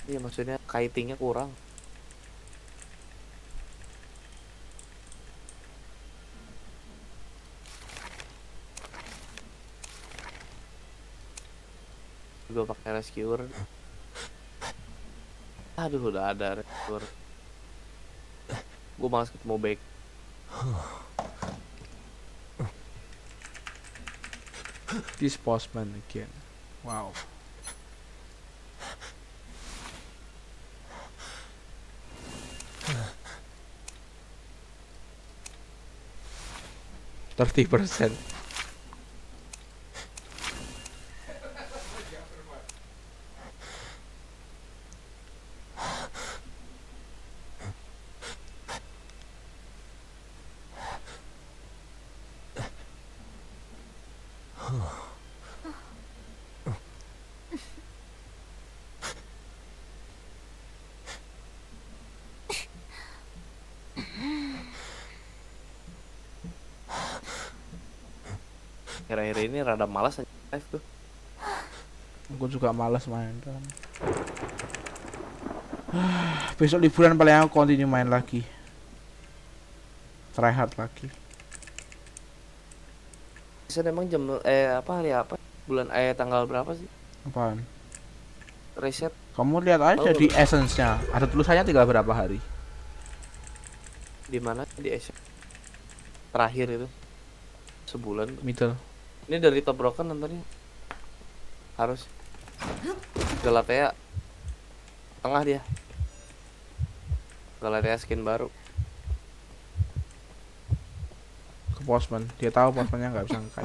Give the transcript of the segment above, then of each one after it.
Iya maksudnya kitingnya kurang. Gue pakai rescuer. Aduh udah ada rescuer. Gue malas ketemu back. This postman again. Wow. %. Akhir-akhir ini rada malas aja live tuh. Aku juga malas main kan. Besok liburan paling aku continue main lagi. Try hard lagi. Bisa emang jam apa hari apa? Bulan tanggal berapa sih? Apaan? Reset. Kamu lihat aja di essence-nya. Ada tulisannya tinggal berapa hari. Di mana? Di Asia. Terakhir itu. Sebulan. Middle. Ini dari Top Broken nontonnya. Harus. Galatea. Tengah dia. Galatea skin baru. Ke postman. Dia tahu postmannya nggak bisa ngekait.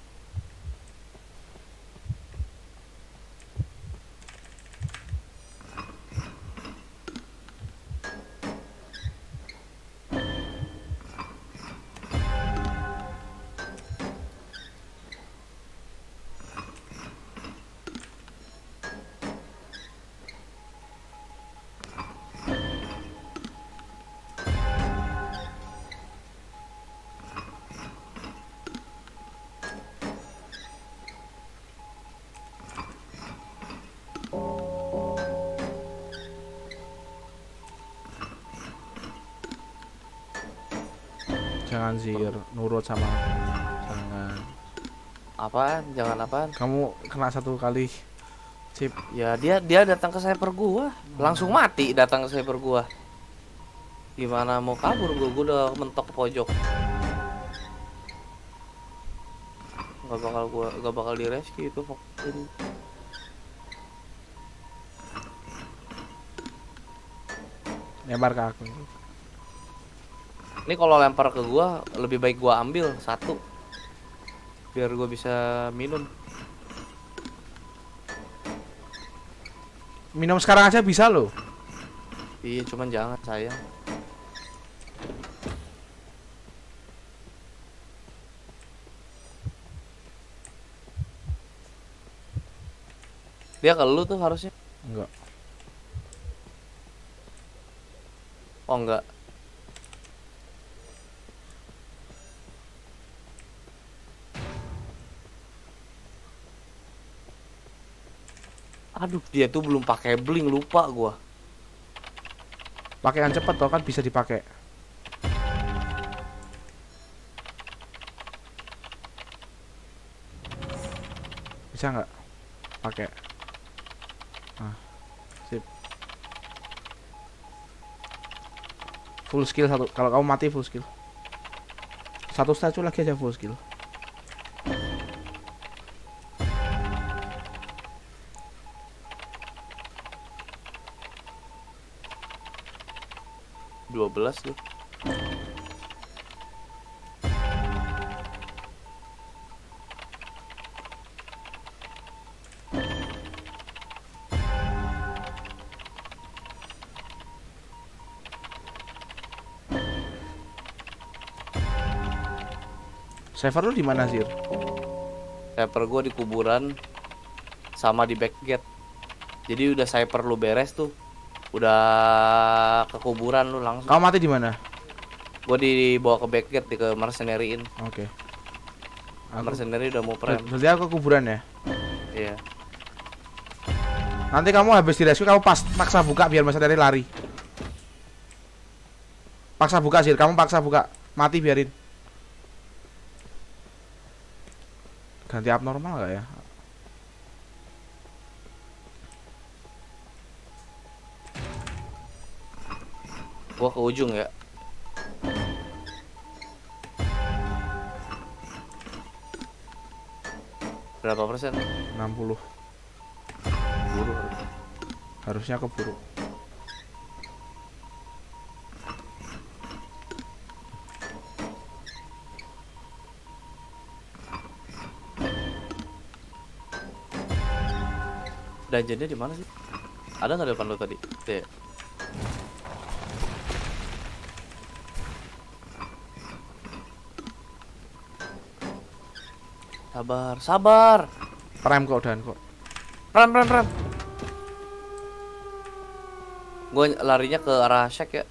Jangan Zir, nurut sama aku. Jangan. Apaan? Jangan apaan? Kamu kena 1 kali chip. Ya dia datang ke sniper gua, langsung mati datang ke sniper gua. Gimana mau kabur gua udah mentok ke pojok. Gak bakal di rescue itu fokusin. Lempar ke aku. Ini kalau lempar ke gua lebih baik gua ambil 1 biar gua bisa minum. Minum sekarang aja bisa loh. Iya cuman jangan sayang. Dia ke lu tuh harusnya. Enggak. Oh enggak. Aduh, dia tuh belum pakai bling, lupa gua. Pakai yang cepet toh kan bisa dipakai. Bisa nggak? Pakai. Nah, sip. Full skill 1. Kalau kamu mati full skill. 1 statue lagi aja full skill. Dua belas tuh. Server lu di mana sih? Sniper gua di kuburan sama di back gate. Jadi udah sniper lu beres tuh. Udah ke kuburan lu langsung. Kamu mati di mana? Gua dibawa ke back gate, ke mercenary-in. Oke. Mercenary udah mau prem. Berarti aku ke kuburan ya? Iya. Nanti kamu habis di rescue kamu paksa buka biar Mas Teri lari. Paksa buka sih, kamu paksa buka. Mati biarin. Ganti abnormal gak ya? Gua ke ujung ya. Berapa persen? 60. Buru. Harusnya keburu. Dungeonnya di mana sih? Ada nggak depan lo tadi? Tuh ya. Sabar, sabar. Rem kok dan kok. Rem. Gue larinya ke arah shack ya.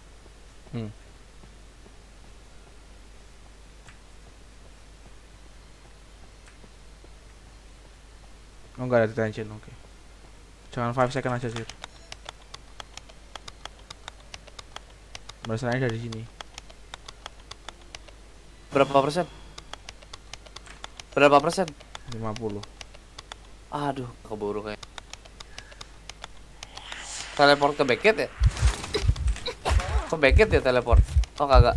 Oh enggak ada detention, oke. Jangan 5 second aja sih. Balasannya dari sini. Berapa persen? Berapa persen? 50. Aduh, keburu kayak. Teleport ke Beckett ya? Ke Beckett ya teleport? Oh kagak.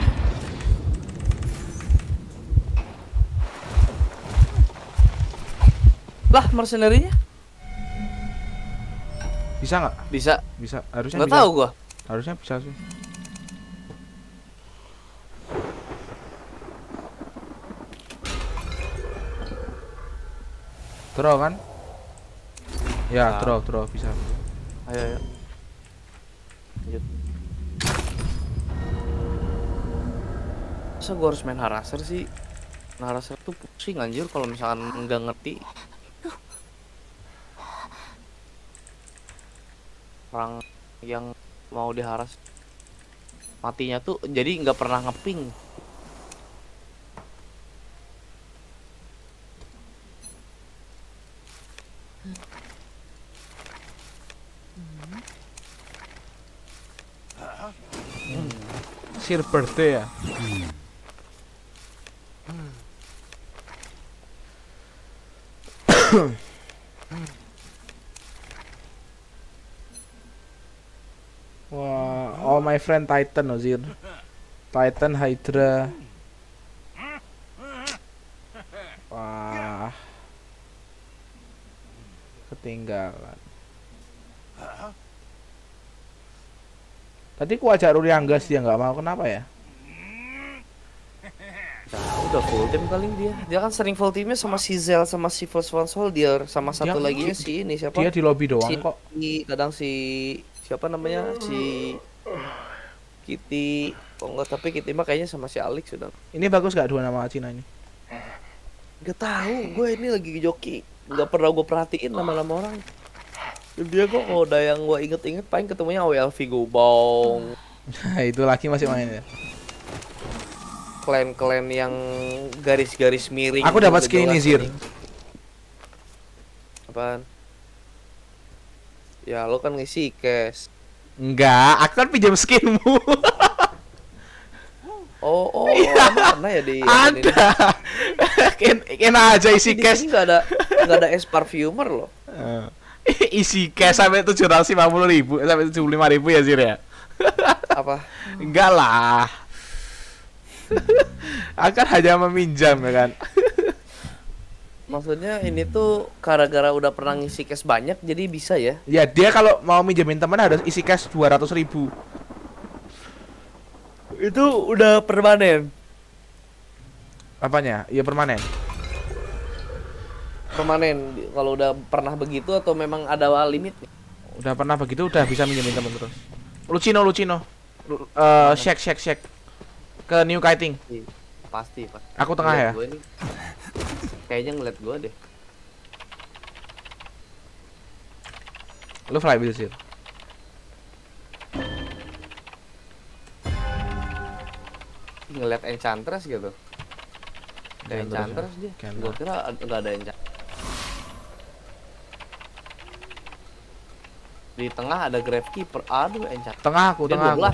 Lah, mercenary-nya? Bisa nggak? Bisa. Bisa. Harusnya Nggak bisa. tahu gua. Harusnya bisa sih. Draw kan? Ya, Nah. draw bisa. Ayo. Lanjut. Masa gua harus main harasser sih? Harasser tuh pusing anjir kalau misalkan nggak ngerti. Orang yang mau diharas matinya tuh jadi nggak pernah ngeping. Sir birthday ya. Wah, all my friend Titan Ozir. Titan Hydra. Wah. Ketinggalan. Tadi ku ajak Ruri Anggas dia nggak mau, kenapa ya? Nah, udah full team kali dia. Dia kan sering full teamnya sama si Zel sama si First One Soldier sama satu lagi si ini siapa? Dia di lobby doang si, kok. Kadang si siapa namanya si Kitty. Oh enggak, tapi Kitty mah kayaknya sama si Alex sudah. Ini bagus gak dua nama Cina ini? Gak tahu, gue ini lagi joki. Gak pernah gue perhatiin nama-nama orang. Dia kok kalau udah yang gue inget-inget paling ketemunya OLV Gobong. Nah, itu lagi masih main ya. Klan-klan yang garis-garis miring. Aku dapat skin ini Zir. Apaan? Ya lo kan ngisi cash. Enggak, aku kan pinjam skinmu. Mana ya di ada. Kena aja isi di cash. sini nggak ada es parfumer loh. Isi cash sampai 750.000 sampai 75.000 ya Zir ya. Apa? Enggak lah. Akan hanya meminjam ya kan. Maksudnya ini tuh gara-gara udah pernah ngisi cash banyak jadi bisa ya? Ya dia kalau mau minjemin teman harus isi cash 200.000. Itu udah permanen. Apanya? Iya permanen. Permanen kalau udah pernah begitu atau memang ada limitnya? Udah pernah begitu udah bisa minjemin teman terus. Lucino. Shake. Ke New Kiting. Pasti. Aku tengah ya. Kayaknya ngeliat gue deh. Lu fly wheel sih. Ngeliat Enchantress gitu. Ada Enchantress ya. Enchantress dia. Kena. Gue kira nggak ada Enchantress. Di tengah ada Gravekeeper. Aduh, encak. Tengah aku, Dia tengah aku. 12.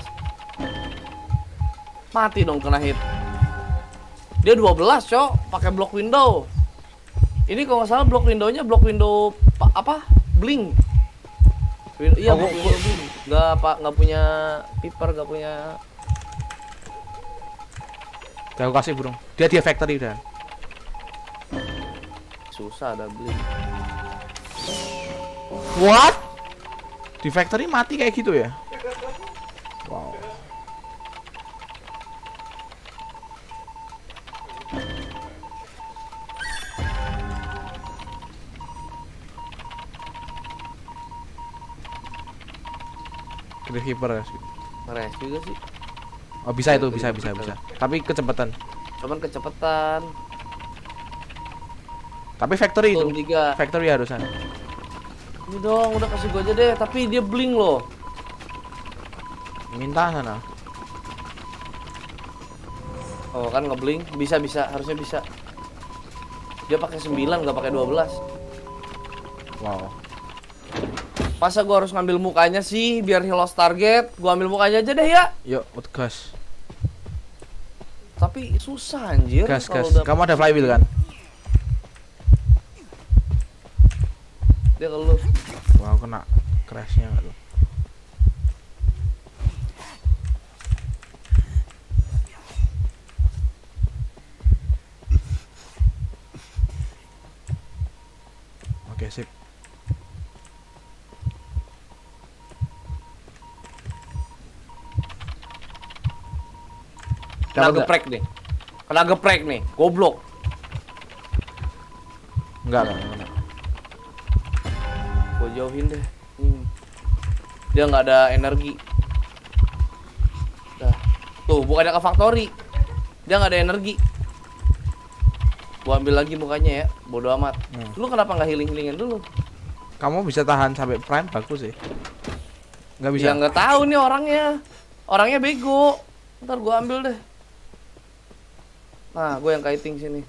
Mati dong kena hit. Dia 12, Cok, pakai block window. Ini kalau nggak salah block window-nya block window apa? Blink. Iya, block window blink. Nggak punya piper, nggak punya. Udah aku kasih burung. Dia factory udah. Susah ada blink. What? Di factory mati kayak gitu ya? Wow. Keeper ya. Ngeres juga sih. Oh bisa itu, bisa. Tapi kecepatan. Cuman kecepatan. Tapi factory itu. Turun 3. Factory harusan. Ini dong, udah kasih gua aja deh. Tapi dia blink loh. Minta sana. Oh kan ngeblink, bisa harusnya bisa. Dia pakai 9 nggak pakai 12. Wow. Masa gua harus ngambil mukanya sih biar he lost target? Gua ambil mukanya aja deh ya. Yuk, gas. Tapi susah anjir. Gas. Udah... Kamu ada flywheel kan? Dia kalau Wow, kena crashnya nggak tuh? Oke, sip. kena geprek nih. Kena geprek nih, goblok. Enggak. Gua jauhin deh. Dia nggak ada energi. Dah. Tuh, bukannya ke factory. Dia nggak ada energi. Gua ambil lagi mukanya ya. Bodoh amat. Lu kenapa nggak healing-healingin dulu? Kamu bisa tahan sampai prime bagus sih. Nggak bisa. Ya nggak tahu nih orangnya. Orangnya bego. Ntar gua ambil deh. Nah, gue yang kiting sini.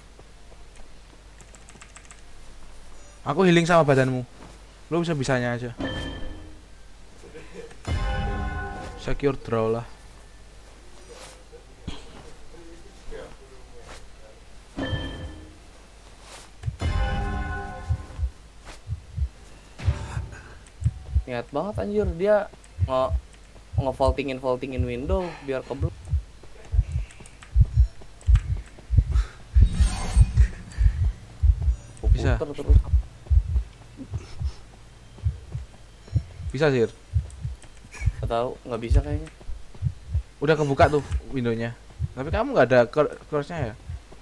Aku healing sama badanmu. Lu bisa-bisanya aja. Secure draw lah. Niat banget anjir dia nge-vaultingin window biar keblok. Bisa. Terus. Bisa sih. Gak tahu, nggak bisa kayaknya. Udah kebuka tuh windownya. Tapi kamu nggak ada crossnya ya?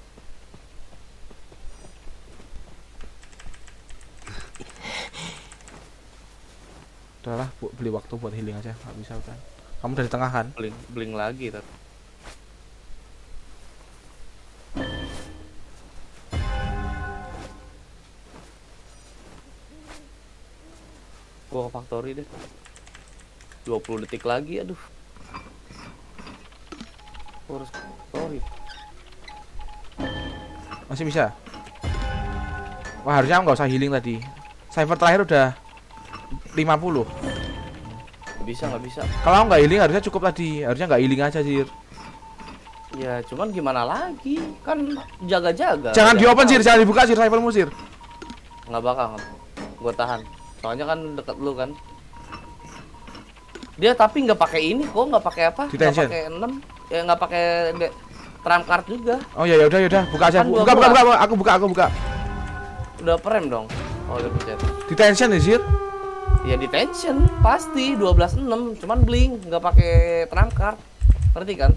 Udahlah, beli waktu buat healing aja. Nggak bisa kan? Kamu dari tengah kan? Bling lagi tapi. Gua ke factory deh. 20 detik lagi, aduh. Gua harus factory. Masih bisa? Wah, harusnya nggak usah healing tadi. Cypher terakhir udah 50. Nggak bisa. Kalau nggak healing harusnya cukup tadi. Harusnya nggak healing aja sih. Ya, cuman gimana lagi? Kan jaga-jaga. Jangan di open sih, jangan dibuka sih cypher musir. Nggak bakal. Gua tahan. Soalnya kan deket lu kan. Dia tapi nggak pakai ini kok, nggak pakai apa? Nggak Detention. pakai 6. Ya nggak pakai trump card juga. Oh ya udah, buka aja. Kan Buka. Aku buka. Udah prem dong. Oh, udah pencet. Detention nih sih. Ya detention pasti 12-6, cuman blink nggak pakai trump card. Ngerti kan?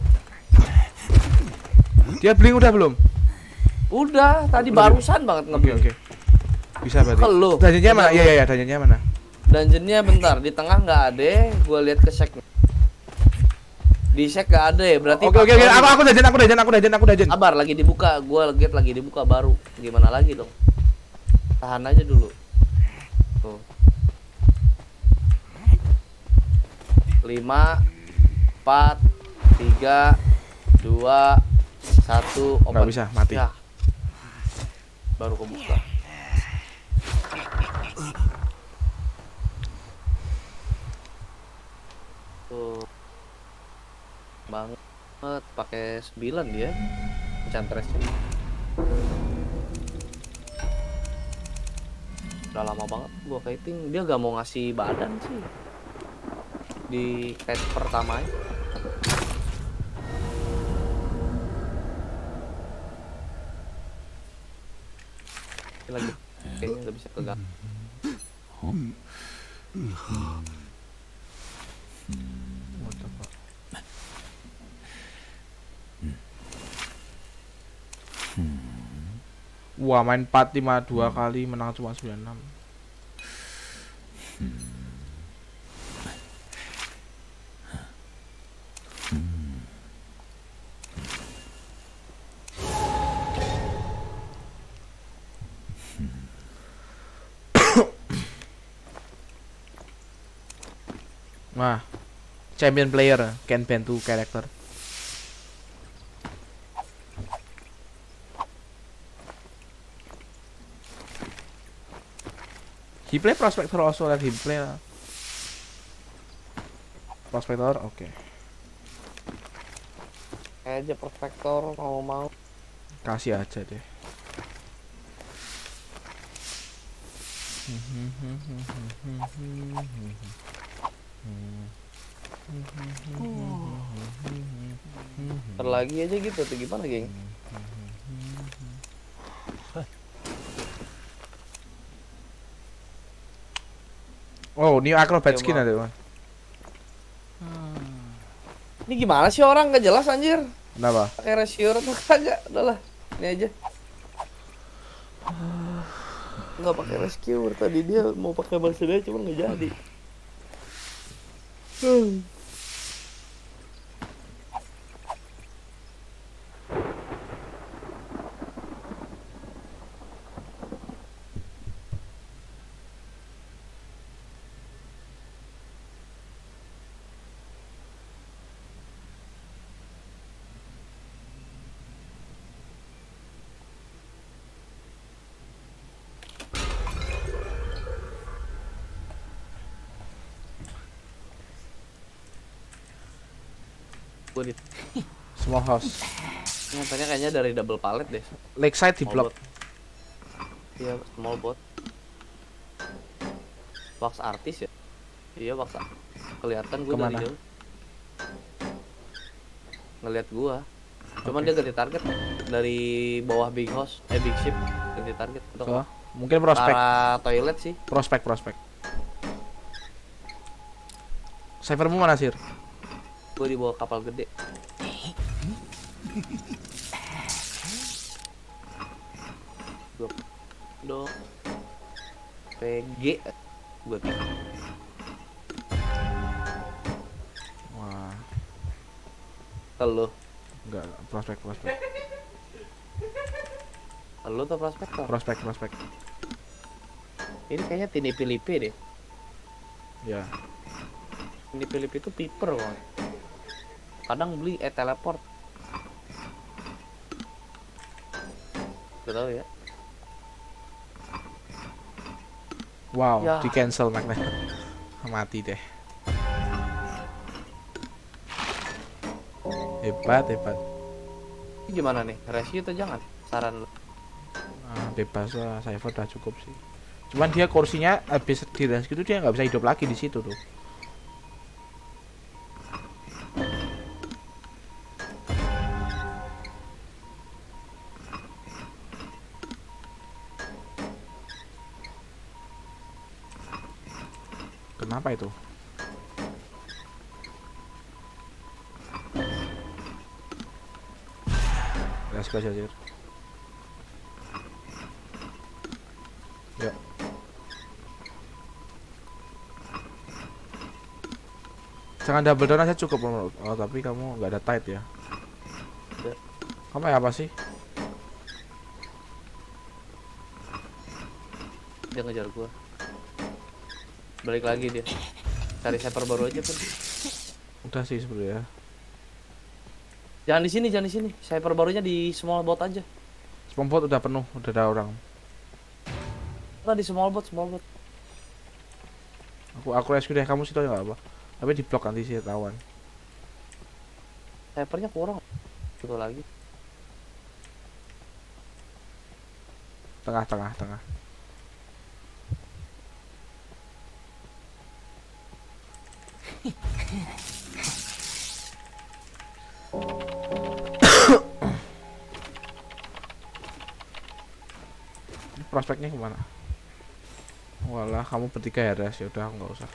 Dia blink udah belum? Udah, tadi barusan banget ngeblink. Oke. Bisa berarti. Kalau Dungeonnya mana? Iya, dungeonnya mana? Dungeonnya bentar, di tengah nggak ada. Gue lihat ke sek. Di sek nggak ada ya, berarti. Oke. Aku dungeon. Sabar, lagi dibuka. Gue lagi dibuka baru. Gimana lagi dong? Tahan aja dulu. Tuh. 5 4 3 2 1 open. Nggak bisa, mati. Ya. Baru kebuka. Tuh banget pakai 9 dia Enchantressnya. Udah lama banget gua kiting, dia gak mau ngasih badan sih di kite pertamanya. Ini lagi kayaknya gak bisa pegang. Wah, main 4-5-2 kali menang cuma 96. Wah, champion player can ban to character. He play Prospector also, let him play lah. Prospector, oke. Aja Prospector mau. Kasih aja deh. Ntar lagi aja gitu tuh gimana geng? Oh, new acrobat Ya, skin maaf. ada man. Ini gimana sih orang gak jelas anjir? Kenapa? Pakai ratio tuh kagak, udahlah ini aja. Nggak pakai rescue tadi dia mau pakai balsada cuma nggak jadi. Gue di Small house. nyatanya kayaknya dari double pallet deh. Lakeside di Small block. bot. Iya small bot. Wax artis ya. Iya wax. Kelihatan gue dari Kemana? jauh. Ngeliat gua. Cuman dia ganti target dari bawah big house, big ship ganti target. So, mungkin prospek. Arah toilet sih. Prospek. Cyphermu mana sih? Gue di bawah kapal gede. Do PG gue Wah, Lo enggak prospek. Lo tuh prospektor. Prospek. Ini kayaknya Tini Pilipi deh. Ya. Tini Pilipi itu piper kok. Kadang beli teleport. Gak tau ya. Wow, Ya. di cancel magnet. Mati deh. Hebat. Ini gimana nih? Ratio tuh jangan. Saran lo. Bebas lah, Cypher udah cukup sih. Cuman dia kursinya habis di range gitu dia nggak bisa hidup lagi di situ tuh. Kenapa itu? Let's go aja. Yuk. Jangan double down aja cukup menurut. Oh, tapi kamu nggak ada tight ya. Nggak. Kamu ya apa sih? Dia ngejar gua. Balik lagi dia. Cari server baru aja kan. Udah sih sebenarnya. Jangan di sini. Server barunya di small bot aja. Spombot udah penuh, udah ada orang. Nah, di small bot. Aku rescue deh, kamu situ aja nggak apa. Tapi di blok nanti sih tawan. Snipernya kurang. Satu lagi. Tengah, tengah, tengah. Prospeknya kemana? Walah, kamu bertiga ya, Res. Ya udah, nggak usah.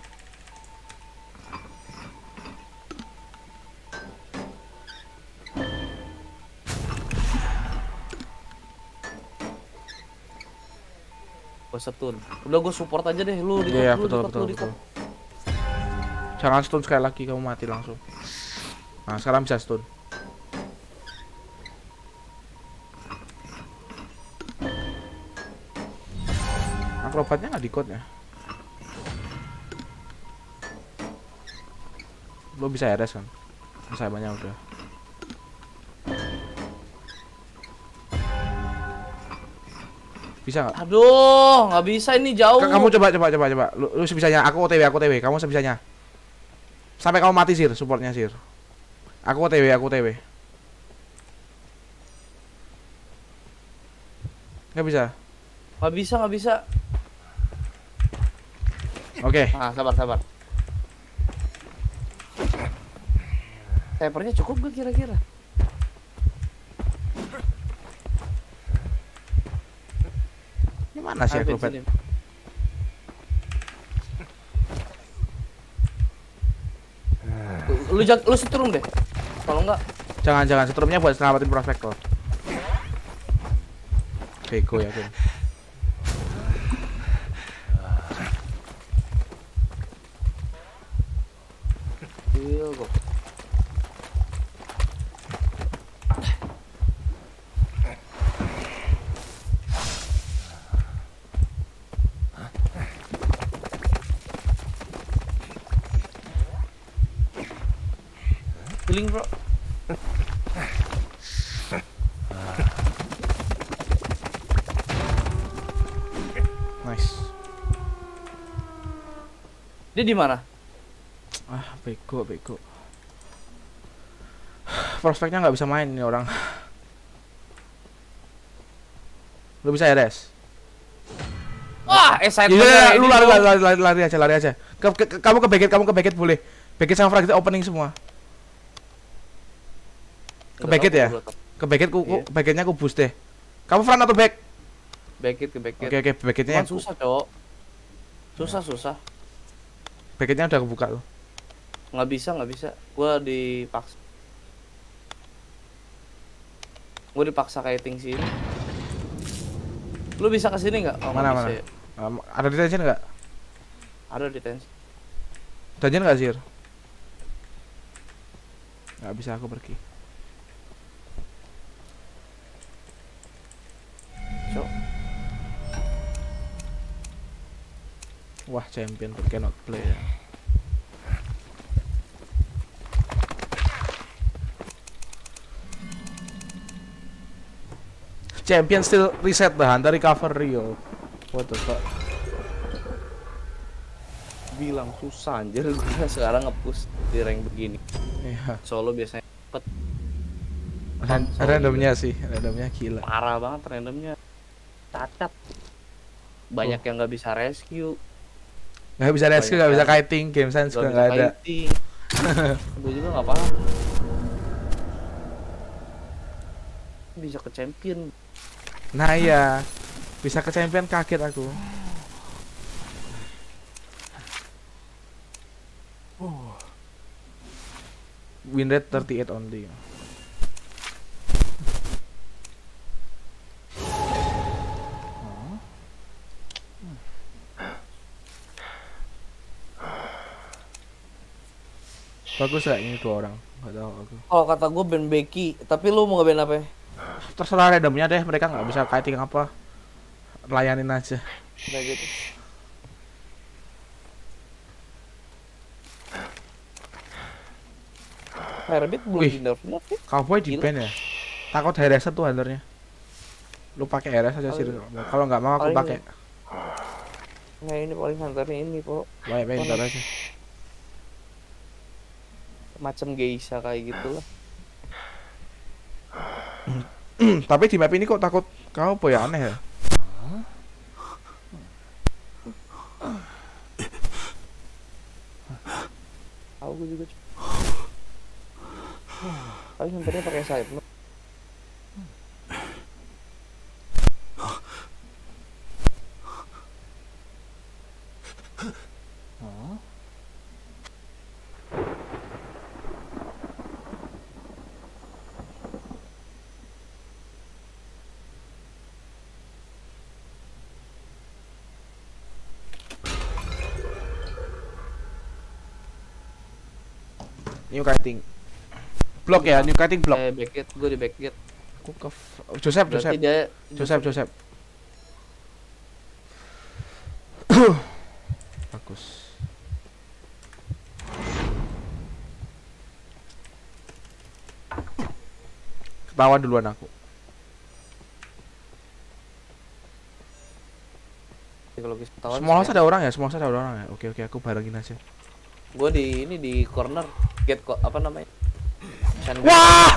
Gue stun. Udah gue support aja deh lu di Iya, top, betul, di top, betul, di top. betul. Jangan stun sekali lagi, kamu mati langsung. Nah, sekarang bisa stun. Akrobatnya nggak di-code ya? Lo bisa RS kan? Sayapnya udah. Bisa nggak? Aduh, nggak bisa ini jauh. Kamu coba. Lu sebisanya. Aku OTW. Kamu sebisanya. Sampai kamu mati sir, supportnya sir. Aku OTW. Nggak bisa. Nggak bisa. Oke. Ah, sabar. Snipernya cukup gak kira-kira? Ini mana sih akrobat? Lu setrum deh. Kalau enggak, Jangan setrumnya buat selamatin prospektor. Bego ya tuh. iya kok. Healing bro. Nice. Dia di mana? Ah, bego. Prospeknya nggak bisa main ini orang. Lu bisa RS? Wah, excited. Iya, lu lari aja. Kamu ke Beckett boleh. Beckett sama Frag kita opening semua. Ke Beckett ya? Ke Beckett Beckettnya aku boost deh. Kamu front atau back? Beckett. Oke, Beckettnya. Cuman susah, Cok. Susah. Beckettnya udah kebuka tuh. Nggak bisa. Gua dipaksa kiting sini. Lu bisa ke sini nggak? Oh, Mana? Bisa, ya. Ada detention nggak? Ada detensi. Dungeon nggak sih? Nggak bisa, aku pergi. Cok. Wah, champion but cannot play ya. Champion still reset the hunter recovery yo. What the fuck? Bilang susah anjir gua sekarang nge-push di rank begini. Iya. Solo biasanya cepet. Randomnya sih, randomnya gila. Parah banget randomnya. Cacat. Banyak yang nggak bisa rescue. Nggak bisa rescue, nggak bisa kiting, game sense juga nggak ada. Gue juga nggak paham. Bisa ke champion. Nah iya, bisa ke champion, kaget aku. Win rate 38 only. Bagus gak ini 2 orang? Gak tahu aku. Oh kata gue ban Becky, tapi lu mau nge-ban apa ya? Terserah randomnya deh, mereka nggak bisa kiting apa. Layanin aja. Udah gitu. Firebit belum Wih. di nerf nya. Cowboy di ban ya? Takut harassment tuh hunternya. Lu pakai RS aja sih. Kalau nggak mau aku Paling pakai. Nah ini paling hunternya ini kok. Banyak pintar aja. macam geisha kayak gitu lah. Tapi di map ini kok takut kau apa ya, aneh ya? Aku juga. Tapi sebenarnya pakai sayap. New kiting. Blok ya, new kiting blok. Backgate, gue di backgate. Aku ke Joseph. Berarti dia Joseph. Bagus. Ketawa duluan aku. psikologis ketahuan. Small house ada orang ya? Small house ada orang ya? Oke, aku barengin aja. Gue di ini di corner gate kok apa namanya? Wah!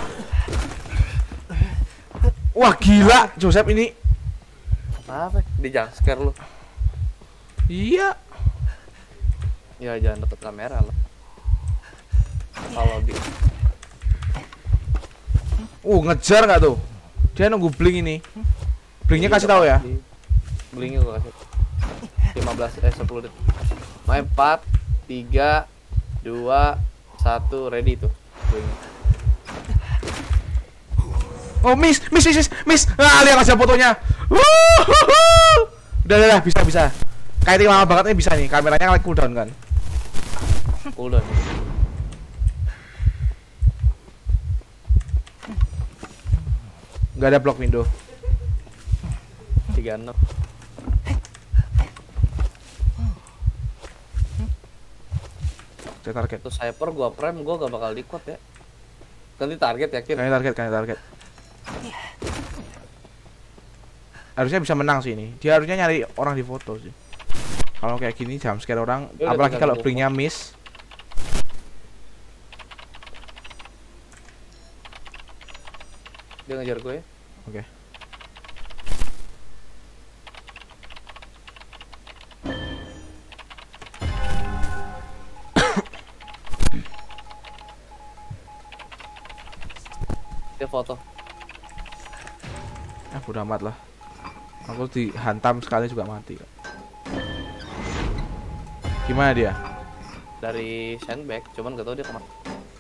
Wah gila, Joseph ini. Apa? Di jump scare lu. Iya. Ya jangan deket kamera lah. Kalau di ngejar nggak tuh? Dia nunggu blink ini. Blinknya kasih tahu ya. Blinknya gue kasih 10 detik. Main 4 3 2 1 ready tuh. Blink. Oh miss. Ah, lihat aja fotonya. Udah, bisa. Kayak lama banget nih bisa nih. Kameranya like cooldown kan. Cooldown. Nggak ada block window. 36. Saya target. Tuh sniper gua prime, gua gak bakal di-quad ya. Ganti target yakin. Ganti target. Harusnya bisa menang sih ini. Dia harusnya nyari orang di foto sih. Kalau kayak gini jump scare orang, ya apalagi kalau blinknya miss. Dia ngejar gue ya. Oke. Dia foto. Bodo amat lah. Aku dihantam sekali juga mati. Gimana dia? Dari sandbag, cuman gak tau dia kemana.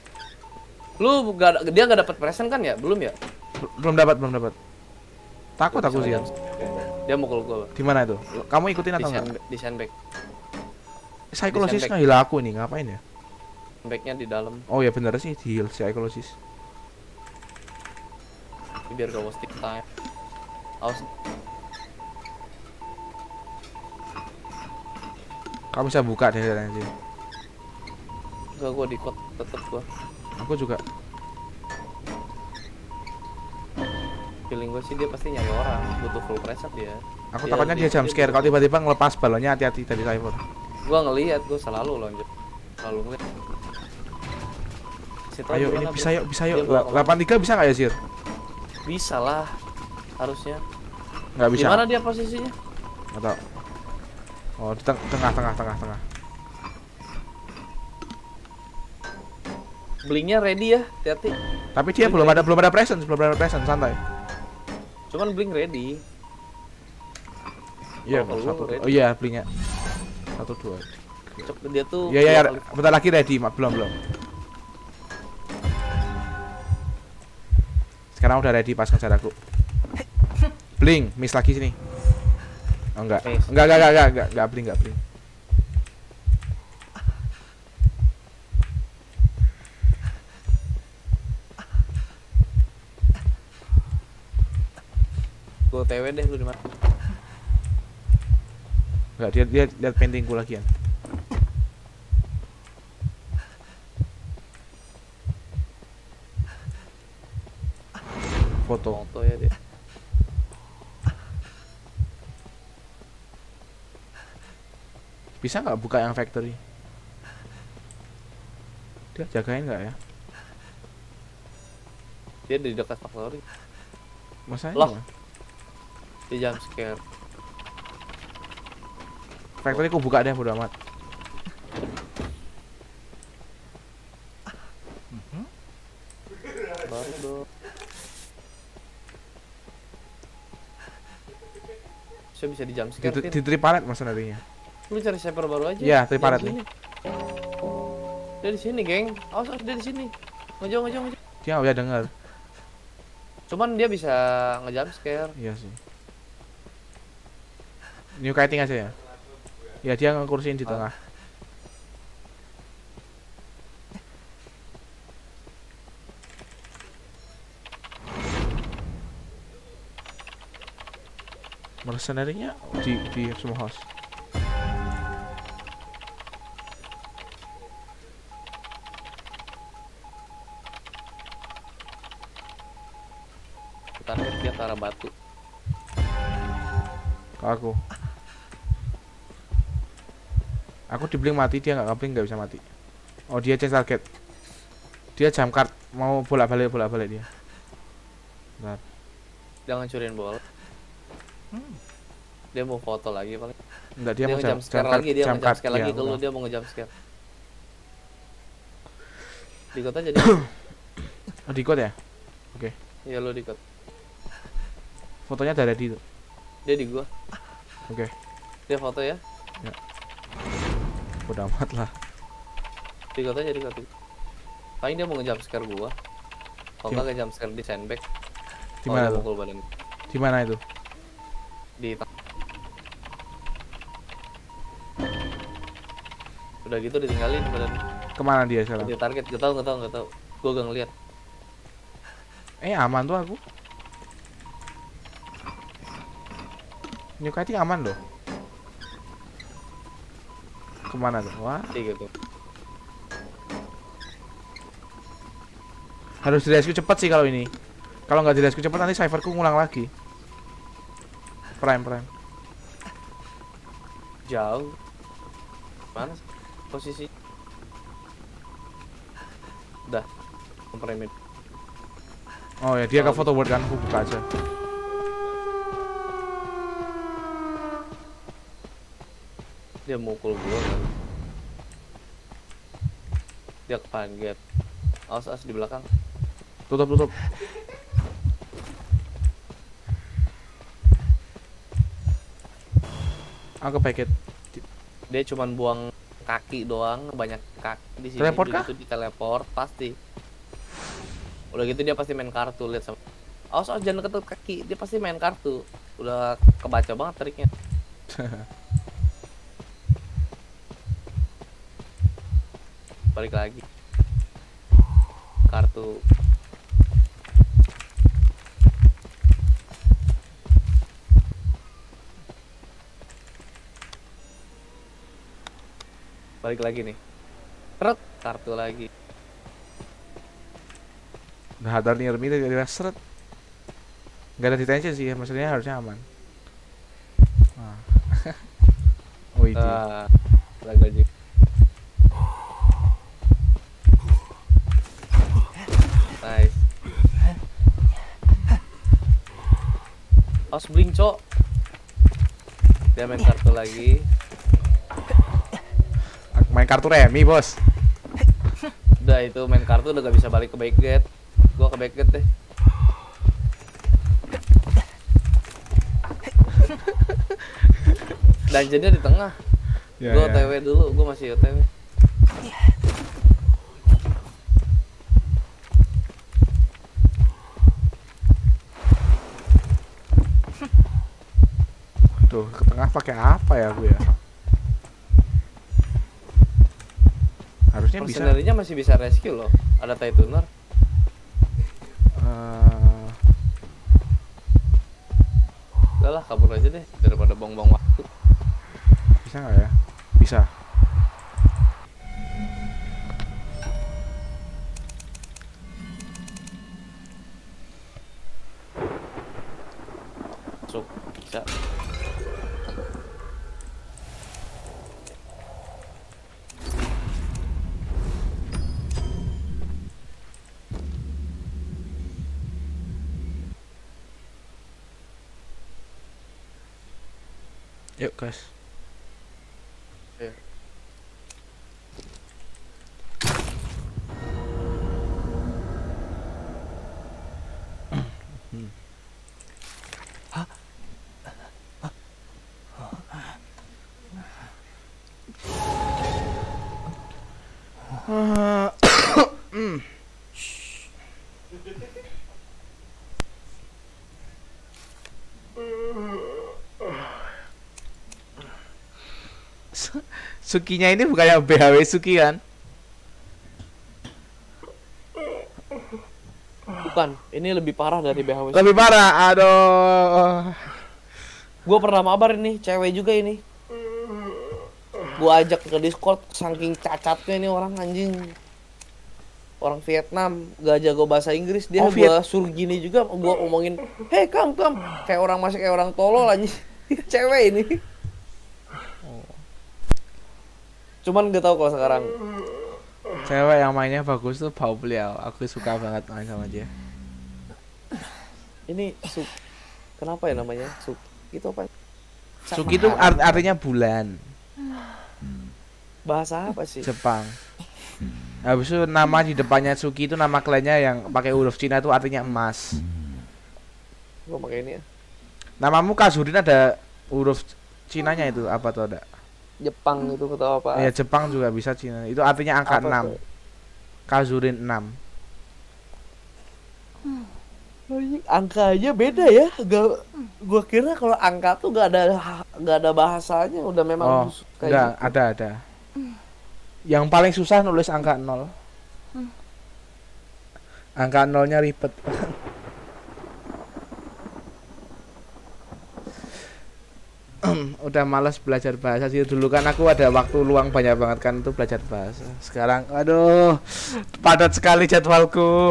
Dia gak dapat present kan ya? Belum ya? Belum dapat. Takut aku sih. Dia mukul gua. Di mana itu? Kamu ikutin atau enggak? Di sandbag. Psikolosis ngehila aku nih, ngapain ya? Sandbagnya di dalam. Oh ya bener sih, di heal psikolosis. Biar gak wasting time. Awas. Kamu bisa buka deh nanti. Enggak, gua di-quad tetep gua. Aku juga. Feeling gue sih dia pasti nyari orang, butuh full preset dia. Aku takutnya dia jump scare kalau tiba-tiba ngelepas balonnya, hati-hati dari cyber. Gua ngelihat, gua selalu lonjok. Selalu ngeliat. Ayo ini bisa yuk. 83 bisa nggak ya Sir? Bisa lah, harusnya. Nggak bisa. Gimana dia posisinya? Nggak tahu. Oh di tengah. Blinknya ready ya, hati-hati. Tapi dia belum ada presence, santai. Cuman blink ready. Iya, oh iya blinknya. 1 2. Dia tuh. Iya, bentar lagi ready, belum. Sekarang udah ready pas ngejar aku. Blink, miss lagi sini. Oh enggak. Enggak blink. Gue TW deh lu di mana? Enggak, dia lihat paintingku lagi ya. Foto ya dia. Bisa nggak buka yang factory? Dia jagain nggak ya? Dia di dekat factory. Masanya Loh. gimana? Dia jump scare. Factory ku buka deh, bodo amat. Baru dong. Saya bisa di jump scare. Di tripalet mas narinya. Lu cari sniper baru aja. Iya, tripalet nih. Dia di sini, geng. Awas, dia di sini. Ngejauh. Dia nggak bisa dengar. Cuman dia bisa nge-jump scare. Iya sih. New kiting aja ya. Ya dia ngekursiin di tengah. Mercenary-nya di semua house. Target dia ke arah batu. Ke aku. Aku di blink mati, dia nggak bisa mati. Oh dia change target. Dia jump card, mau bolak-balik dia. Bentar. Dia ngancurin bola. Dia mau foto lagi paling. Enggak, dia mau nge-jump scare lagi, dia nge-jump scare lagi kalau dia mau nge-jump scare. Di kota jadi. Oh, di code ya? Oke. Iya lo di kota. Fotonya ada di itu. Dia di gua. Oke. Dia foto ya. Ya. Udah amat lah. Di kota jadi kota. Paling dia mau nge-jump scare gua. Kalau nggak nge-jump scare di sandbag. Di mana tuh? Di mana itu? Di udah gitu ditinggalin badan. Kemana dia sekarang? Di target, gak tau. Gua gak ngeliat. Aman tuh aku. New kiting aman loh. Kemana tuh? Wah. Gitu. Harus di rescue cepet sih kalau ini. Kalau nggak di rescue cepet nanti cypherku ngulang lagi. Prime. Jauh. Mana sih posisi? Udah. Kompremit. Oh ya dia ke photo board kan, aku buka aja. Dia mukul gua kan. Dia kaget. Awas di belakang. Tutup. Aku paket. Dia cuman buang kaki doang, banyak kaki di sini. Teleport kah? Itu di teleport pasti. Udah gitu dia pasti main kartu, lihat sama. Awas jangan deket kaki, dia pasti main kartu. Udah kebaca banget triknya. Balik lagi. Kartu. Balik lagi nih. Seret, kartu lagi. Udah hadar near me dari seret. Gak ada detention sih, maksudnya harusnya aman. Nah. Oh itu. Lagi. Nice. Os blink, cok. Dia main kartu lagi. Main kartu remi, bos. Udah itu main kartu udah gak bisa balik ke backgate. Gua ke backgate deh. Dungeonnya di tengah. Ya, Gua ya. OTW dulu, gua masih OTW. Tuh, ke tengah pakai apa ya aku ya? Harusnya bisa. Mercenary-nya masih bisa rescue loh. Ada TIE Tuner. Udah lah, kabur aja deh daripada buang-buang waktu. Bisa nggak ya? Bisa. Masuk, bisa. Yuk guys. Ayo. Sukinya ini bukannya BHW Suki kan? Bukan, ini lebih parah dari BHW. Lebih parah, aduh. Gue pernah mabar ini, cewek juga ini. Gue ajak ke Discord, saking cacatnya ini orang anjing. Orang Vietnam, gak jago bahasa Inggris. Dia gue suruh gini juga, gue omongin, hey come. Kayak orang masih kayak orang tolol anjing. Cewek ini. Cuman gak tau kalau sekarang. Cewek yang mainnya bagus tuh Pau Beliau. Aku suka banget main sama dia. Ini kenapa ya namanya? Itu apa? Suki itu artinya bulan. Bahasa apa sih? Jepang. Habis itu nama di depannya Suki itu nama kliennya yang pakai huruf Cina itu artinya emas. Gua pakai ini ya. Namamu Kazurin ada huruf Cinanya itu apa tuh ada? Jepang itu atau apa? Ya Jepang juga bisa Cina. Itu artinya angka Apa 6. Kazurin 6. Angkanya beda ya. Gua kira kalau angka tuh gak ada bahasanya, udah memang kayak gitu. Ada. Yang paling susah nulis angka 0. Angka 0-nya ribet. Udah malas belajar bahasa sih. Dulu kan aku ada waktu luang banyak banget kan untuk belajar bahasa. Sekarang aduh padat sekali jadwalku.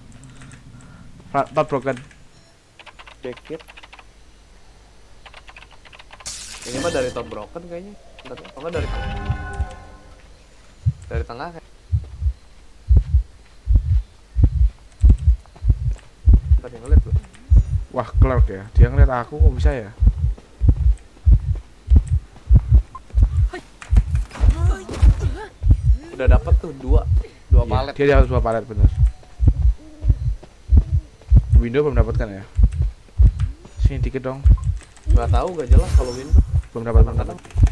Part broken. Backit. Ini mah dari top broken kayaknya. Enggak dari tengah. Dari tengah kan. Tadi ngeliat loh. Wah, Clark ya. Dia ngeliat aku kok bisa ya? Udah dapat tuh dua palet. Dia dapat 2 palet bener. Window belum dapatkan ya? Sini dikit dong. Gak tahu, gak jelas kalau window. Belum dapat.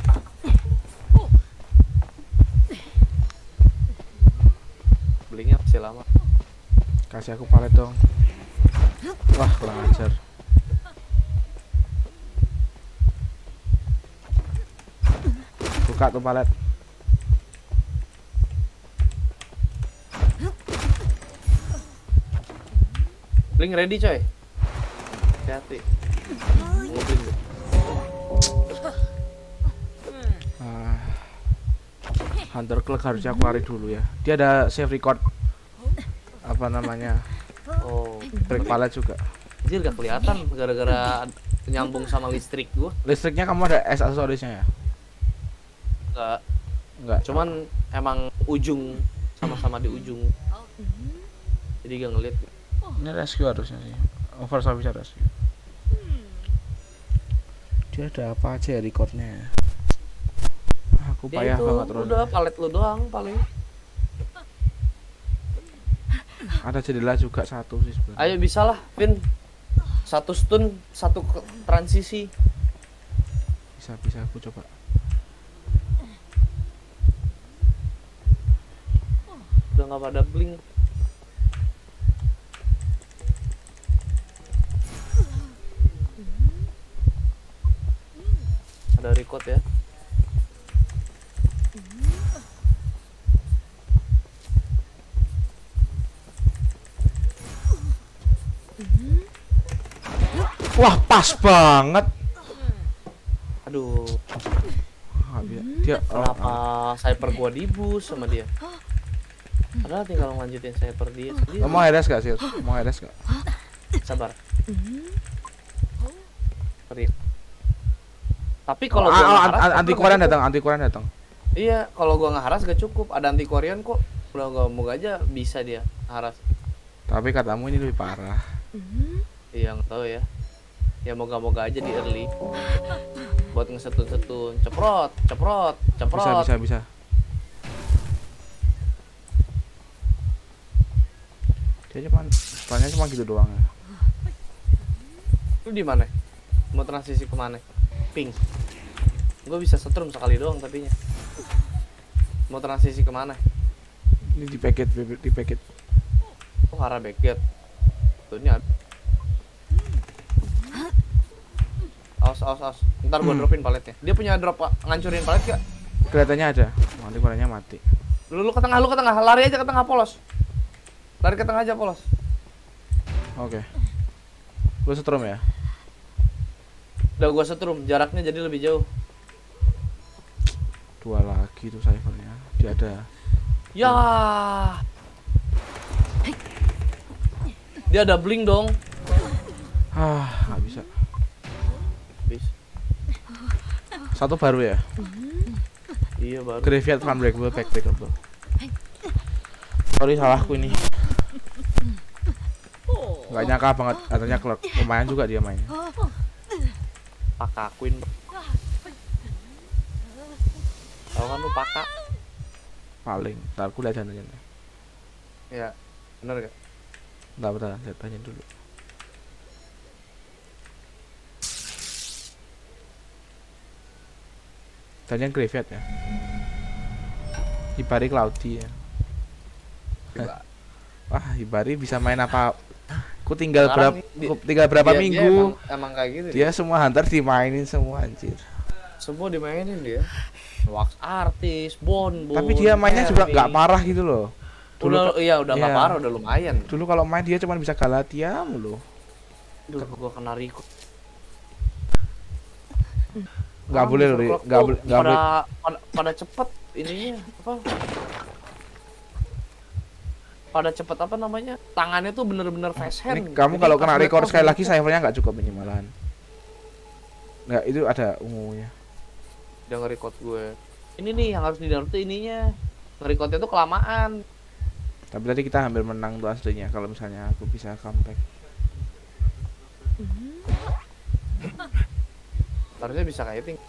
Belinya masih lama. Kasih aku palet dong. Wah, kurang ajar. Buka tuh palet. Bling ready coy. Hati-hati. Mobil. Hunter Clock harusnya aku lari dulu ya. Dia ada save record. Apa namanya? Oh, break palet juga. Anjir gak kelihatan gara-gara nyambung sama listrik gua. Listriknya kamu ada aksesorisnya ya? Enggak. Cuman emang ujung sama-sama di ujung. Jadi gak ngeliat. Ini rescue harusnya sih. Oversaw bisa rescue. Dia ada apa aja ya recordnya? Aku payah banget terus. Udah palet lu doang paling. Ada jendela juga satu sih sebenarnya. Ayo bisa lah, Vin. 1 stun, 1 transisi. Bisa aku coba. Udah nggak pada blink. Ada record ya. Wah, pas banget. Aduh. Dia kenapa cyber gua dibus sama dia? Padahal tinggal lanjutin cyber dia sendiri. Mau heres gak sih? Mau heres gak? Sabar. Tapi kalau gua anti Korean datang. Iya, kalau gua ngeharas gak cukup. Ada anti Korean kok. Udah moga aja bisa dia haras. Tapi katamu ini lebih parah. Iya, nggak tahu ya. Ya moga-moga aja di early. buat ngesetun-setun. Ceprot, ceprot, ceprot. Bisa. Dia cuma gitu doang ya. Lu di mana? Mau transisi kemana? Ping. Gue bisa setrum sekali doang tapinya. Mau transisi kemana? Ini di packet. Oh, arah backet. Tuh ini ada. Awas. Ntar gua dropin paletnya. Dia punya drop ngancurin palet gak? Kelihatannya ada. Nanti warnanya mati. Lu ke tengah, lari aja ke tengah polos. Lari ke tengah aja polos. Oke. Lu setrum ya? Udah gua setrum, jaraknya jadi lebih jauh. 2 lagi tuh cyphernya. Dia ada. Ya. Dia ada blink dong. Nggak bisa. Bis. Satu baru ya? Iya baru. Graveyard Unbreakable Backbreakable. Sorry salahku ini. Nggak nyangka banget katanya klub. Lumayan juga dia mainnya. Pakakuin. Tahu kan lu pakak? Paling. Ntar aku lihat jangan. Ya, bener gak? Bentar, lihat tanya dulu. Tanya graveyard ya. Hibari Cloudy ya. Wah, Hibari bisa main apa? Aku tinggal berapa minggu. Emang kayak gitu. Dia semua hunter dimainin semua anjir. Semua dimainin dia. Wax artis, bon. Tapi dia mainnya juga nggak parah gitu loh. Dulu, udah nggak parah, udah lumayan. Dulu kalau main dia cuma bisa Galatia mulu. Duh, gua kena record. Nggak boleh loh, nggak boleh. Pada cepet ininya apa? Pada cepet apa namanya? Tangannya tuh bener-bener fast hand. Ini kamu kalau kena record sekali lagi cyphernya nggak cukup ini malahan. Nggak, itu ada ungunya. Dia nge-record gue. Ini nih yang harus di-download tuh ininya. Nge-recordnya tuh kelamaan. Tapi tadi kita hampir menang tuh aslinya kalau misalnya aku bisa comeback. Harusnya bisa kayak ting.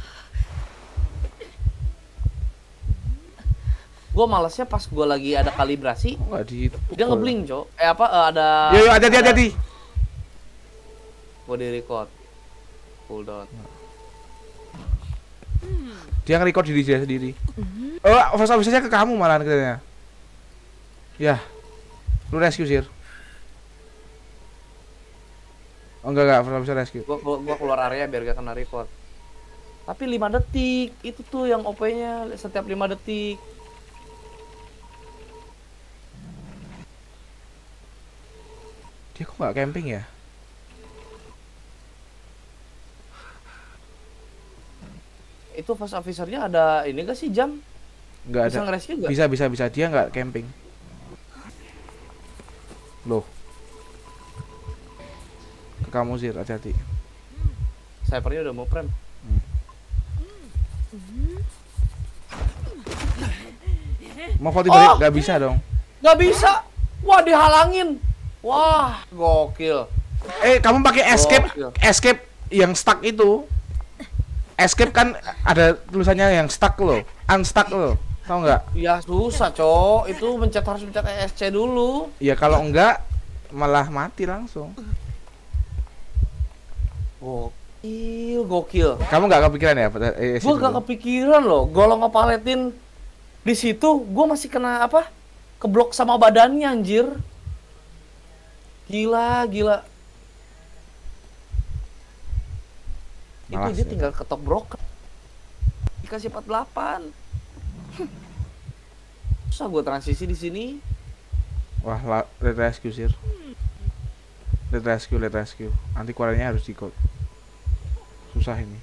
Gue malesnya pas gue lagi ada kalibrasi. Enggak di. Dia ngeblink, Cok. Ada. Yo, hati-hati. Gue di-record. Hold on. Dia nge-record diri dia sendiri. Oh, first officer-nya ke kamu malahan katanya. Ya. Lu rescue sir. Oh enggak, first officer rescue. Gua keluar area biar gak kena record. Tapi 5 detik, itu tuh yang OP-nya setiap 5 detik. Dia kok nggak camping ya? Itu first officer-nya ada ini gak sih jam? Nggak ada. Bisa nge-rescue gak? Bisa. Dia nggak camping. Loh. Ke kamu sih, hati-hati. Cypher-nya udah mau prem. Mau volley balik nggak bisa dong. Nggak bisa. Wah, dihalangin. Wah, gokil. Kamu pakai escape yang stuck itu. Escape kan ada tulisannya yang stuck loh, unstuck loh. Tahu nggak? Ya susah, Cok. Itu harus mencet ESC dulu. Ya kalau enggak malah mati langsung. Gokil. Kamu nggak kepikiran ya? Gue gak kepikiran loh. Golong ngepaletin di situ, gue masih kena apa? Keblok sama badannya anjir. Gila. Itu dia tinggal ketok broker. Dikasih 48. Susah gue transisi di sini. Wah, let rescue sir. Let rescue. Nanti keluarnya harus di-code. Susah ini.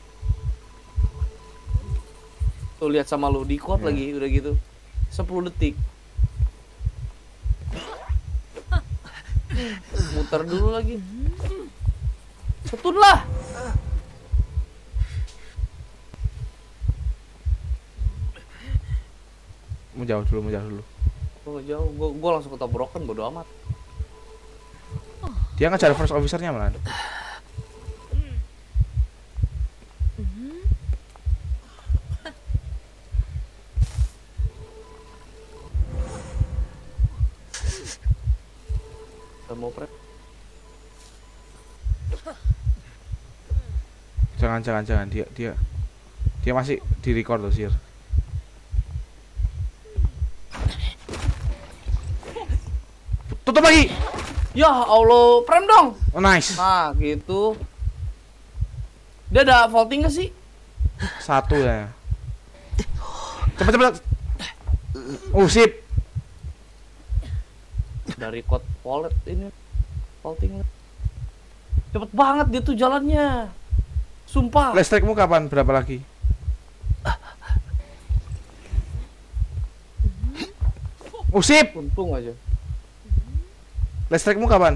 Tuh lihat sama lu di-code lagi udah gitu. 10 detik. Muter dulu lagi. Setun lah. Mau jauh dulu. Gue jauh, gue langsung ke top broken, bodo amat. Dia ngejar first officer-nya malah. Udah mau prep. Jangan dia masih di record loh Sir. Tutup lagi. Ya Allah, prem dong. Oh, nice. Nah, gitu. Dia ada vaulting gak sih? Satu ya. Cepet. Oh, sip. Dari code wallet ini vaulting. Cepet banget dia tuh jalannya. Sumpah. Listrikmu kapan? Berapa lagi? Oh, sip. Untung aja. Listrikmu kapan?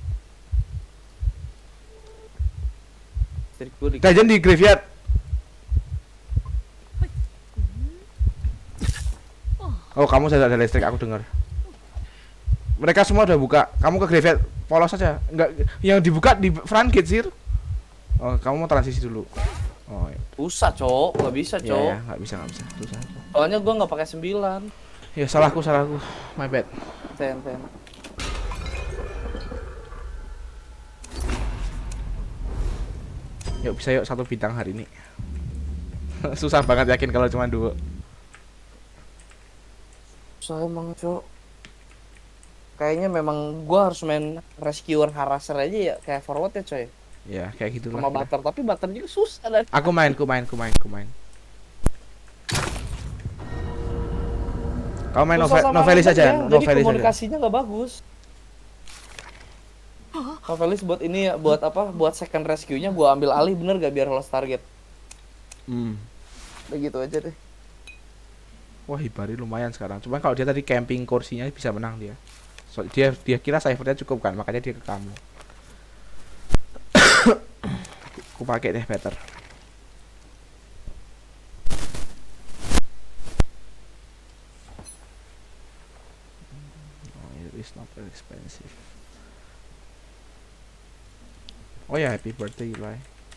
Listrik gua di Gajian di graveyard. Oh, kamu sudah ada listrik, aku dengar. Mereka semua udah buka. Kamu ke graveyard polos saja. Enggak, yang dibuka di front gate, Sir. Oh, kamu mau transisi dulu. Oh, ya. Susah, Cok. Nggak bisa, Cok. Ya, nggak bisa. Susah. Soalnya gua nggak pakai 9. Ya, salahku. My bad. Ten. Yuk, bisa yuk 1 bintang hari ini. Susah banget yakin kalau cuma 2. Susah emang, Cok. Kayaknya memang gua harus main rescuer harasser aja ya, kayak forward ya, coy. Ya, kayak gitulah. Sama butter, tapi butter juga susah dan Aku main. Kau main susah sama novelis random aja, ya, jadi novelis aja. komunikasinya nggak bagus. Novelis buat ini ya, buat apa? Buat second rescue-nya gua ambil alih bener gak biar lost target. Udah gitu aja deh. Wah, Hibari lumayan sekarang. Cuma kalau dia tadi camping kursinya bisa menang dia. So, dia kira cyphernya cukup kan, makanya dia ke kamu. Aku pakai deh better. Oh, it is not very expensive. Oh ya, happy birthday Eli.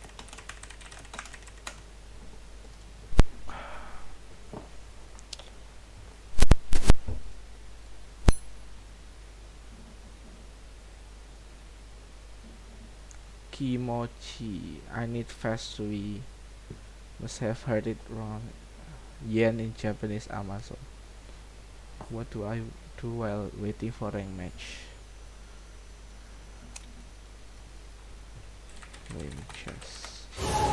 Kimochi, I need fast sui. Must have heard it wrong. Yen in Japanese Amazon. What do I do while waiting for rank match? Game chess.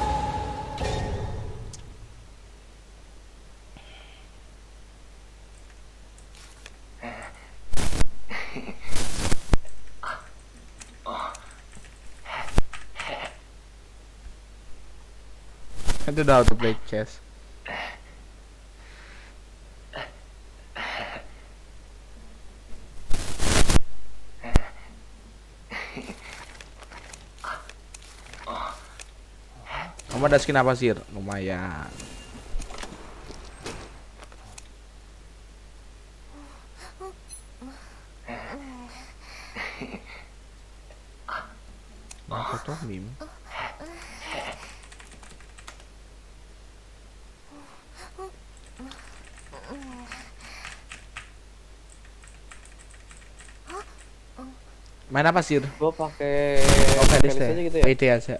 I don't know how to play chess. Kamu ada skin apa sih? Lumayan. Nah, foto meme. Main apa sih? Gua pakai Novelis Novelis deh. aja gitu ya. PD aja.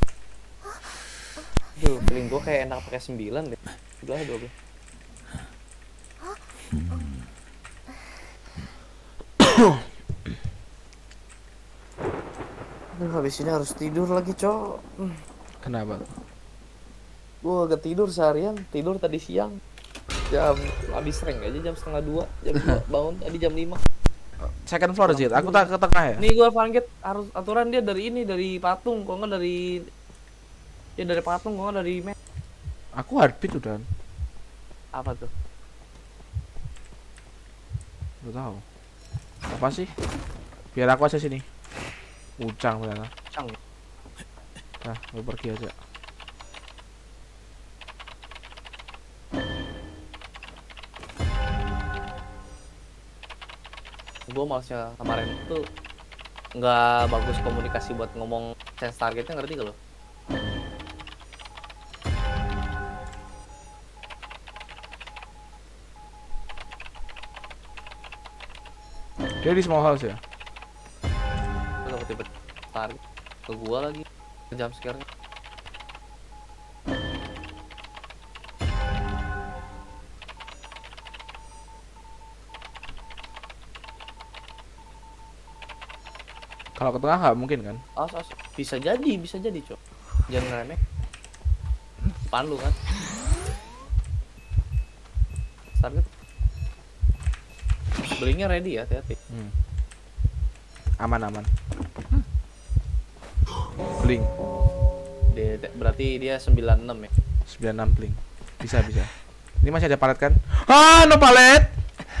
Duh, feeling gua kayak enak pakai 9 deh. Udah 12. Aduh, habis ini harus tidur lagi, Cok. Kenapa? Gua agak tidur seharian, tidur tadi siang. Habis rank aja jam setengah 2, jam 2 bangun tadi jam 5. Second floor sih. Aku tak ke tengah ya. Nih gua target harus aturan dia dari ini, dari patung, kok enggak dari ya dari patung, kok enggak dari map. Aku heartbeat udah. Apa tuh? Gak tahu. Apa sih? Biar aku aja sini. Ucang ternyata. Cang. Nah, mau pergi aja. Gue malesnya kemarin tuh nggak bagus komunikasi buat ngomong sense targetnya, ngerti gak lo? Dia di small house ya? tiba-tiba tarik ke gua lagi. Jam sekarang. Kalau ke tengah nggak mungkin kan? As. Bisa jadi, Cok. Jangan remeh. Depan lu kan. Target. Blingnya ready ya, hati-hati. Aman. Bling. Berarti dia 96 ya. 96 bling. Bisa. Ini masih ada palet kan? Ah, no palet.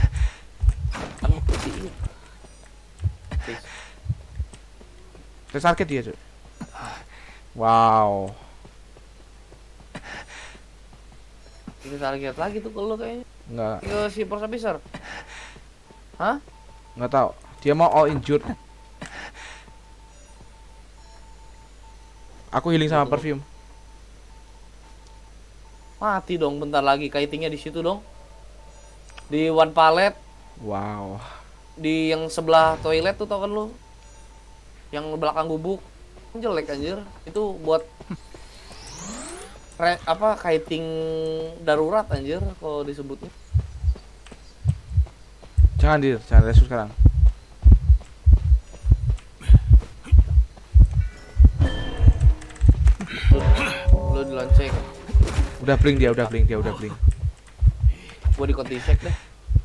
Target dia, cuy. Wow. Ini target lagi tuh kalau kayaknya. Enggak. Ke si Force Officer. Hah? Enggak tahu. Dia mau all injured. Aku healing sama perfume. Mati dong bentar lagi kitingnya di situ dong. Di one pallet. Wow. Di yang sebelah toilet tuh tau kan lu? Yang belakang gubuk. Jelek anjir. Itu buat kiting darurat anjir kalau disebutnya. Jangan resus sekarang. Lu dilonceng. Udah blink dia. Gua di konti check deh.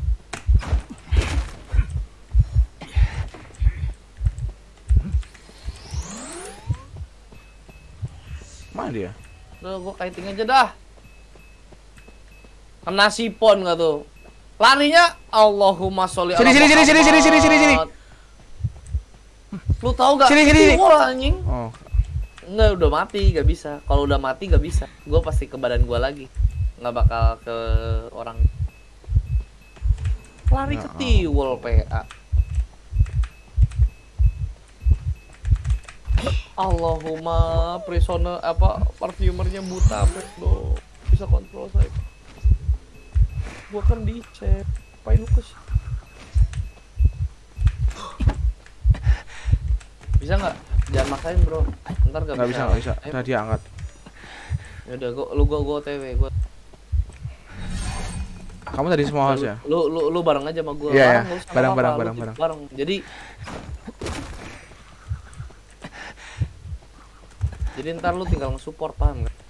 Mana dia? Udah gua kiting aja dah. Kena sipon nggak tuh? Larinya Allahumma sholli ala Muhammad. Lu tahu gak? Sini. Anjing. Oh. Enggak, udah mati, gak bisa. Kalau udah mati gak bisa. Gua pasti ke badan gua lagi. Nggak bakal ke orang. Lari ke tiwol PA. Allahumma prisoner parfumernya buta bro. Bisa kontrol saya. Gua kan dicek. Apain lu kes? Bisa nggak? Jangan maksain bro. Ntar Nggak bisa. Udah dia angkat. Ya udah, gua OTW. Kamu tadi semua house ya? Lu bareng aja sama gua. Iya, Bareng. Jadi ntar lu tinggal nge-support, paham gak?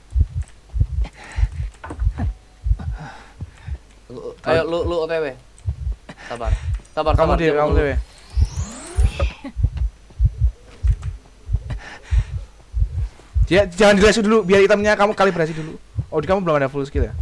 Ayo lu OTW. Sabar. Kamu OTW. Dia jangan dilesu dulu, biar itemnya kamu kalibrasi dulu. Oh, di kamu belum ada full skill ya?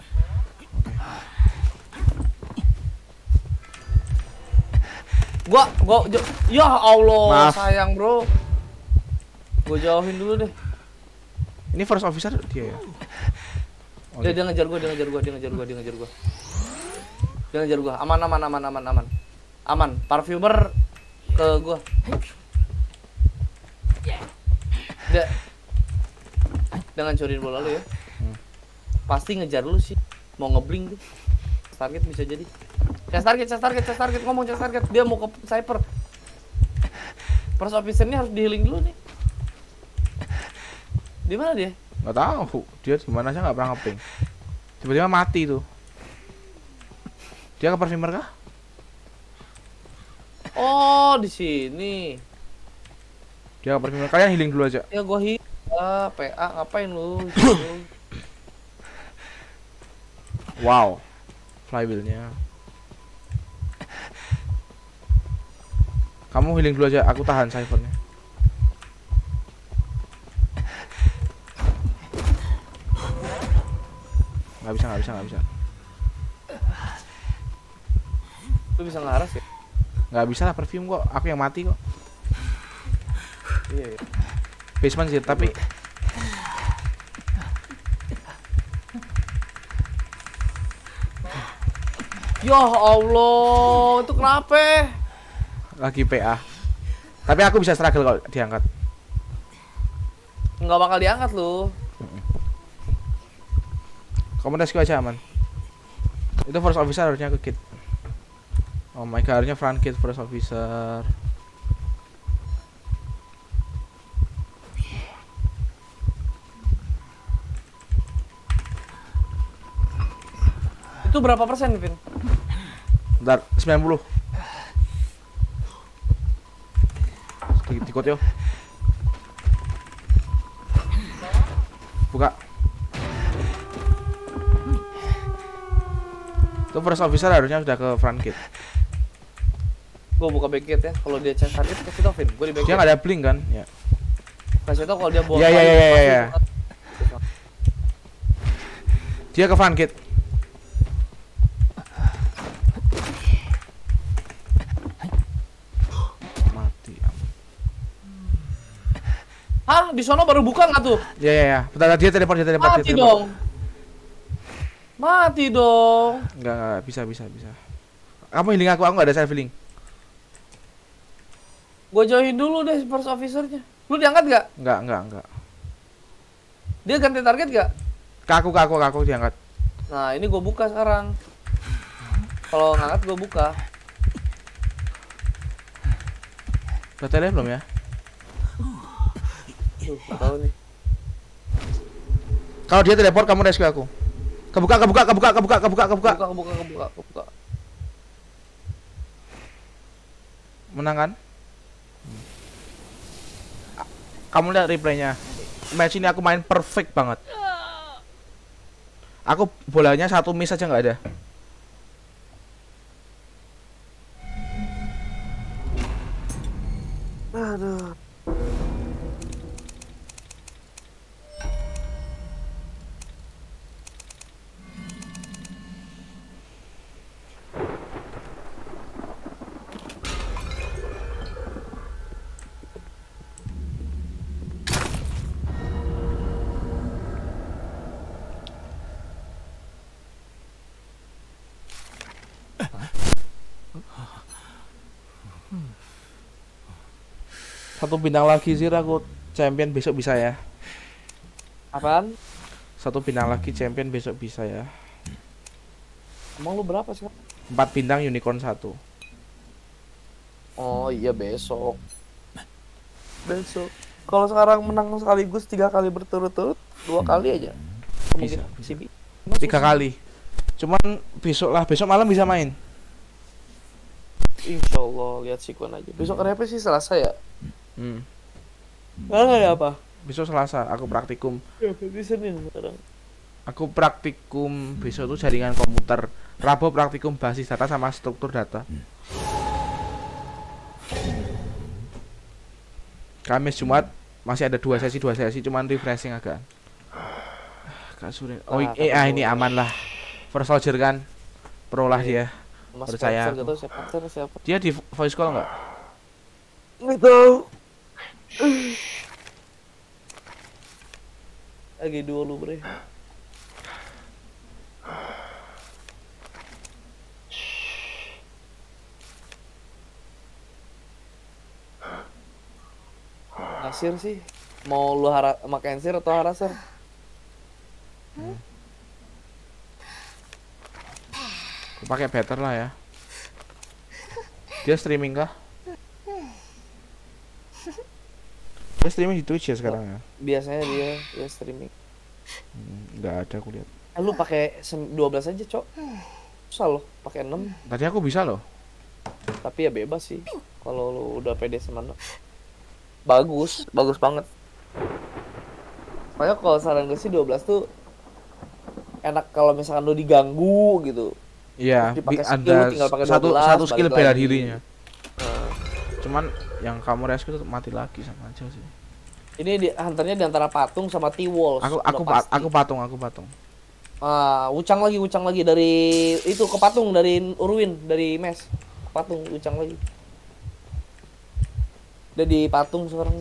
Gua ya Allah, maaf. sayang bro. Gua jauhin dulu deh. Ini first officer dia ya? Dia ngejar gua. Aman. Parfumer ke gua. Jangan curiin bola lu ya. Pasti ngejar lu sih. Mau ngebling tuh. Target bisa jadi. Chest target. Ngomong chest target. Dia mau ke Cypher. First officer-nya harus di-healing dulu nih. Di mana dia? Nggak tahu. Dia gimana aja nggak pernah ngeping. Tiba-tiba mati tuh. Dia ke perfumer kah? Oh, di sini. Dia ke perfumer. Kalian healing dulu aja. Ya gua heal. PA ngapain lu? Wow. Flywheel-nya. Kamu healing dulu aja, aku tahan Cypher-nya. Nggak bisa. Lu bisa ngaras ya? Nggak bisa lah, perfume kok. Aku yang mati kok. Iya. Basement sih, tapi ya Allah, itu kenapa? lagi PA. Tapi aku bisa struggle kalau diangkat. Nggak bakal diangkat lu. Kamu rescue aja aman. Itu first officer harusnya ke kit. Oh my god, harusnya front kit first officer. Itu berapa persen, Vin? Bentar, 90. Ikut yo. Buka. Itu first officer harusnya sudah ke front gate. Gue buka back gate ya. Kalau dia chest target kasih tau, Vin. Gue di back Dia gate. nggak ada blink kan? Ya. Kasih tau kalau dia bawa. Iya. Dia ke front gate. Mati. Hah? Di sono baru buka nggak tuh? Iya. Bentar, dia teleport. Mati dong. Mati dong. Enggak, bisa. Kamu healing aku nggak ada self healing. Gue jauhin dulu deh first officernya. Lu diangkat gak? Enggak. Dia ganti target gak? Ke aku diangkat. Nah ini gue buka sekarang. Kalau ngangkat gue buka. Udah tele belum ya? Gak tau nih. Kalau dia teleport kamu rescue aku. Kebuka. Kebuka. Menang kan? Kamu lihat replaynya. Match ini aku main perfect banget. Aku bolanya 1 miss aja nggak ada. Aduh. Satu bintang lagi sih aku champion besok bisa ya. Apaan? Satu bintang lagi champion besok bisa ya. Emang lu berapa sih? 4 bintang unicorn 1. Oh iya besok. Kalau sekarang menang sekaligus 3 kali berturut-turut, 2 kali aja. Bisa. 3 kali. Cuman besok malam bisa main. Insya Allah, lihat sikon aja. Besok kenapa sih Selasa ya? Nggak ada apa? Besok Selasa aku praktikum. Ya, di Senin sekarang. Aku praktikum besok tuh jaringan komputer. Rabu praktikum basis data sama struktur data. Kamis Jumat masih ada 2 sesi cuman refreshing agak. Kak Surin. Oh, ini aman lah. First soldier kan. Pro lah dia. Mas Percaya Spencer, siapa? Dia di voice call nggak? Nggak tahu. Lagi dulu bre. Nasir sih. Mau lu makan sir atau haraser? Aku pakai better lah ya. Dia streaming kah? Dia streaming di Twitch ya sekarang ya? Biasanya dia streaming. Nggak ada aku lihat. Lu pakai 12 aja, Cok. Susah loh, pakai 6. Tadi aku bisa loh. Tapi ya bebas sih. Kalau lu udah pede sama 6. Bagus banget. Makanya kalau saran gue sih 12 tuh enak kalau misalkan lu diganggu gitu. Iya, ada satu skill bela dirinya. Cuman yang kamu rescue tuh mati lagi sama aja sih. Ini hunternya di antara patung sama T-Walls. Aku patung. Ucang lagi dari itu ke patung, dari Urwin, dari mes. Patung ucang lagi. Udah di patung sekarang.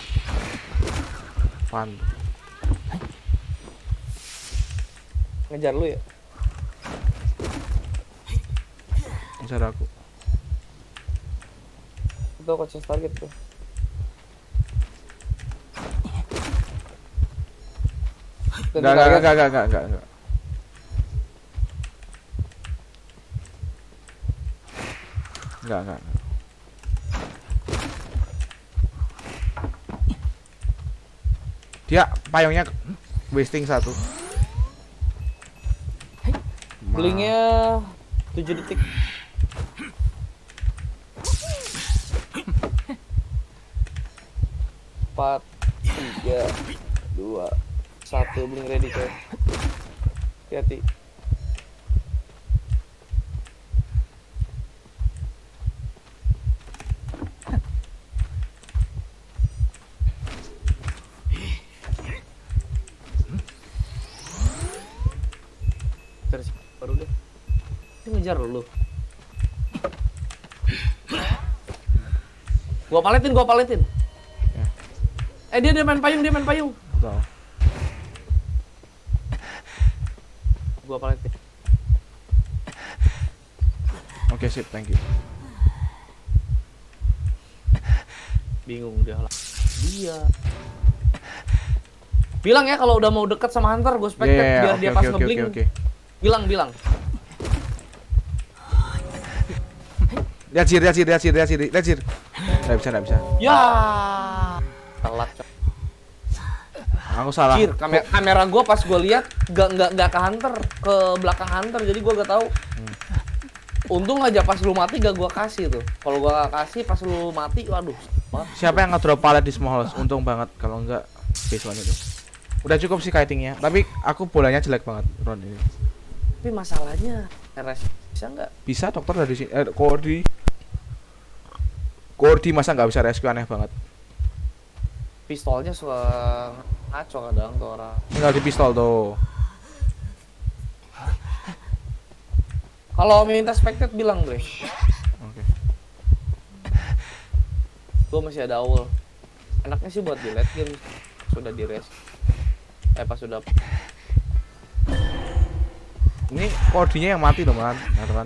Pan. Ngejar lu ya? Ngejar aku. Itu coaching target tuh. Enggak. Enggak. Dia payungnya wasting 1. Blinknya 7 detik. 4, 3, 2, 1, blink ready coy. Hati-hati. Baru deh. Dia ngejar lu. Gua paletin. Ya. Dia main payung. Tahu. Gua paletin. Oke, sip, thank you. Bingung dia lah. Dia. Bilang ya kalau udah mau deket sama Hunter, gue spectate biar dia pas ngeblink. Bilang. Lihat sir. Nggak bisa. Ya. Telat. Aku salah. Cir, kamera gue pas gue lihat nggak ke Hunter, ke belakang Hunter, jadi gue gak tahu. Untung aja pas lu mati gak gue kasih tuh. Kalau gue gak kasih pas lu mati, waduh. Siapa yang ngedrop palet di small house? Untung banget, kalau enggak visualnya tuh. Udah cukup sih kitingnya, tapi aku bolanya jelek banget round ini. Tapi masalahnya RS bisa nggak? Bisa dokter dari sini. Kordi masa nggak bisa rescue, aneh banget. Pistolnya suka ngaco kadang tuh orang. Tinggal di pistol tuh. Kalau minta spectate bilang gue. Oke. Gue masih ada awal. Enaknya sih buat di late game. Sudah di res. Pas sudah. Ini kordinya yang mati loh man, kan?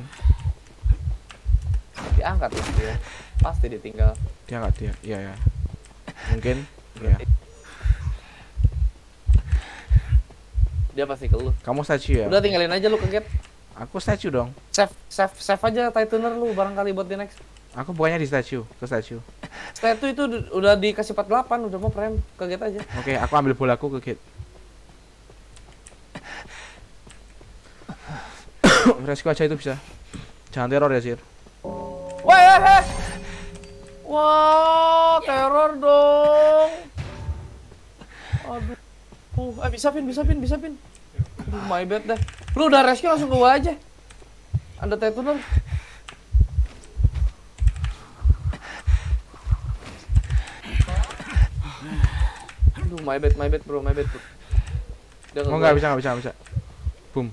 Diangkat lah dia. Pasti ditinggal. Dia nggak dia, iya. Mungkin. Iya. Dia pasti ke lu. Kamu statue ya? Udah tinggalin aja lu ke gate. Aku statue dong. Save aja Titaner lu barangkali buat di next. Aku bukannya di statue, ke statue. Statue itu udah dikasih 48, udah mau frame ke gate aja. Oke, aku ambil bolaku ke gate. Rescue aja itu bisa. Jangan teror ya, Sir. Wah, teror dong. Aduh. Bisa pin. Aduh, my bad dah. Lu udah rescue langsung ke gua aja. Ada Titaner. Aduh, my bad bro. Oh, nggak bisa. Boom.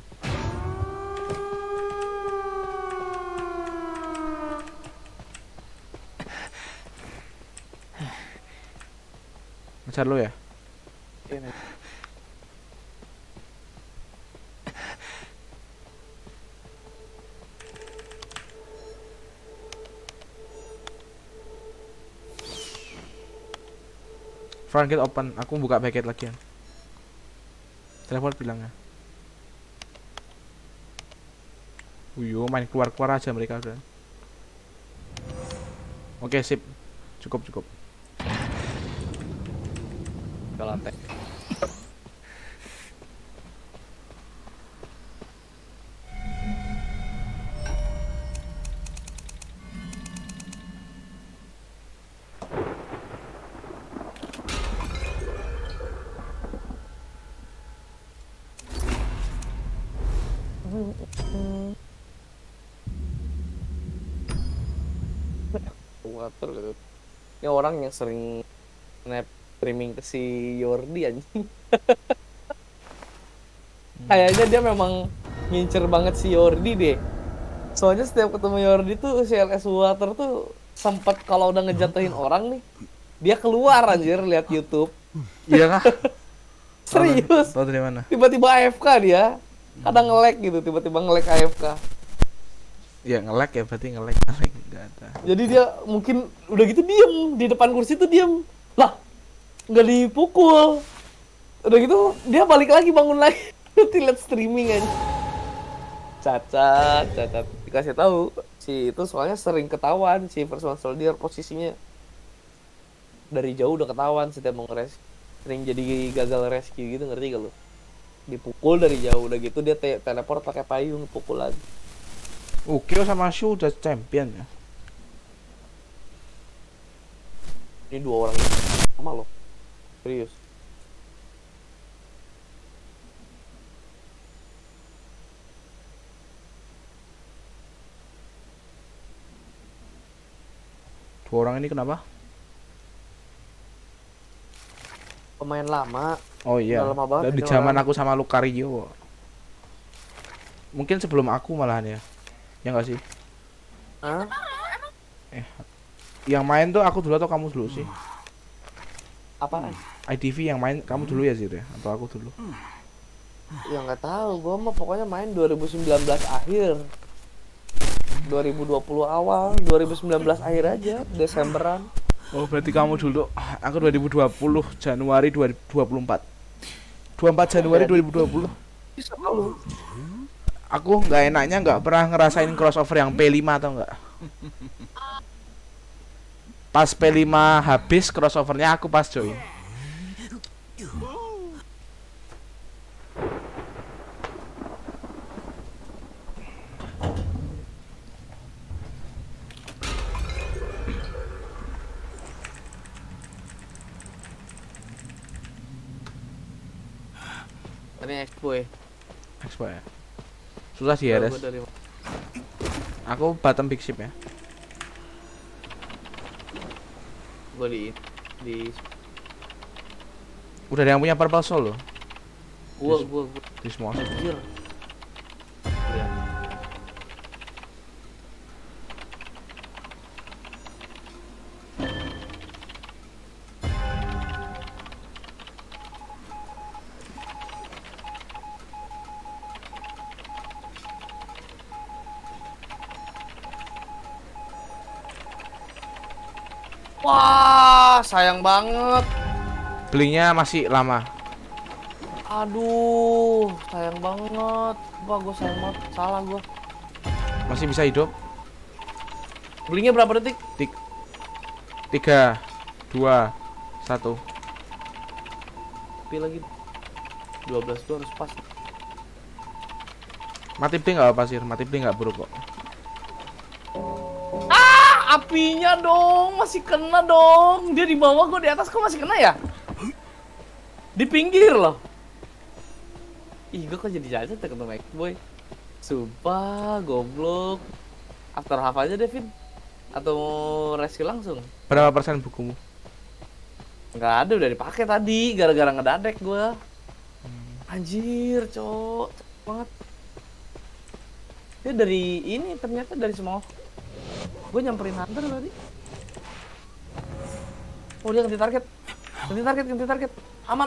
Ngejar lu ya? Iya, nih. Front gate open, aku buka back gate lagi ya. Teleport bilangnya. Main keluar aja mereka udah. Oke, sip. Cukup. Lantai. Water gitu. Ini orang yang sering snap streaming ke si Yordi anjing. Kayaknya dia memang ngincer banget si Yordi deh. Soalnya setiap ketemu Yordi tuh si LS Water tuh sempat kalau udah ngejatuhin orang nih, dia keluar anjir lihat YouTube. Iya kah? Serius. Tahu dari mana? Tiba-tiba AFK dia. Kadang nge-lag gitu, tiba-tiba nge-lag AFK. Ya nge-lag ya, berarti nge-lag enggak ada. Jadi dia mungkin udah gitu diem di depan kursi tuh diem. Lah, nggak dipukul. Udah gitu dia balik lagi, bangun lagi. Lihat streaming aja. Cacat. Dikasih tahu si itu soalnya sering ketahuan si First One Soldier posisinya. Dari jauh udah ketahuan setiap mau ngeres. Sering jadi gagal rescue gitu, ngerti gak lu? Dipukul dari jauh udah gitu dia teleport pakai payung pukul lagi. Ukyo sama Shu udah champion ya. Ini dua orang ini sama loh. Serius. Dua orang ini kenapa? Pemain lama. Oh iya. Udah lama banget Dari ini zaman orang. aku sama Lucario. Mungkin sebelum aku malahan ya. Ya enggak sih? Hah? Yang main tuh aku dulu atau kamu dulu sih? Apaan? IDV yang main kamu dulu ya sih ya? Atau aku dulu? Ya nggak tahu, gua mah pokoknya main 2019 akhir. 2020 awal, 2019 akhir aja, Desemberan. Oh berarti kamu dulu. Aku 2020 Januari 2024. 24 Januari 2020. Bisa lu. Aku nggak enaknya nggak pernah ngerasain crossover yang P5 atau enggak. Pas P5 habis crossovernya aku pas join. Ini expo ya. Expo ya. Susah sih Gua RS. dari Aku bottom big ship ya. gua di Udah ada yang punya purple soul loh. gua Di semua ship. anjir. Ya. Wah, sayang banget. Belinya masih lama. Aduh, sayang banget. Wah, gue sayang banget. Salah gue. Masih bisa hidup. Belinya berapa detik? 3 2 1. Tapi lagi 12 tuh harus pas. Mati beli nggak apa sih? Mati beli nggak buruk kok. Apinya dong, masih kena dong. Dia di bawah, gue di atas, kok masih kena ya? Di pinggir loh. Ih, gue kok jadi jajan ketemu Mike Boy. Sumpah, goblok. After half aja Devin. Atau mau rescue langsung? Berapa persen bukumu? Nggak ada, udah dipakai tadi. Gara-gara ngedadek gue. Anjir, cok. Cepet banget. Dia dari ini, ternyata dari semua. Gue nyamperin hunter tadi. Oh, dia ganti target. Ganti target. Aman.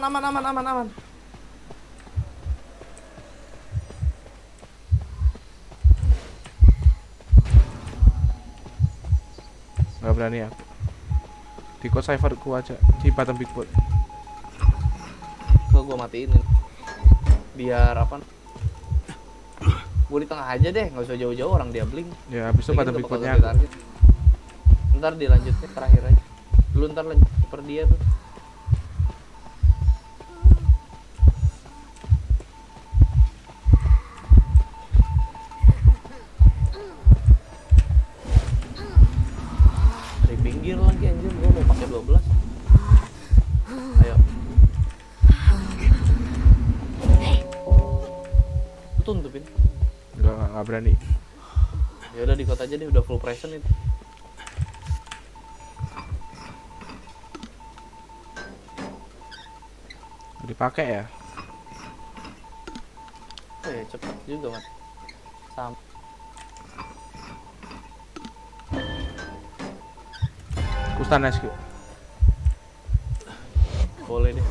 Nggak berani aku. Di code cipher ku aja di bottom big board. Gue matiin. Biar apa? Gue di tengah aja deh, nggak usah jauh-jauh, orang dia blink. Ya habis itu bottom big boardnya aku. Ntar dilanjutnya terakhir aja. Lu ntar lanjut per dia tuh. Dari pinggir lagi anjir, gua mau pakai 12. Ayo. Tuntupin. Nggak berani. Ya udah di kota aja deh, udah full present itu. Dipakai ya. Oh ya cepet juga mat. Sam. Kustan SQ. Boleh deh.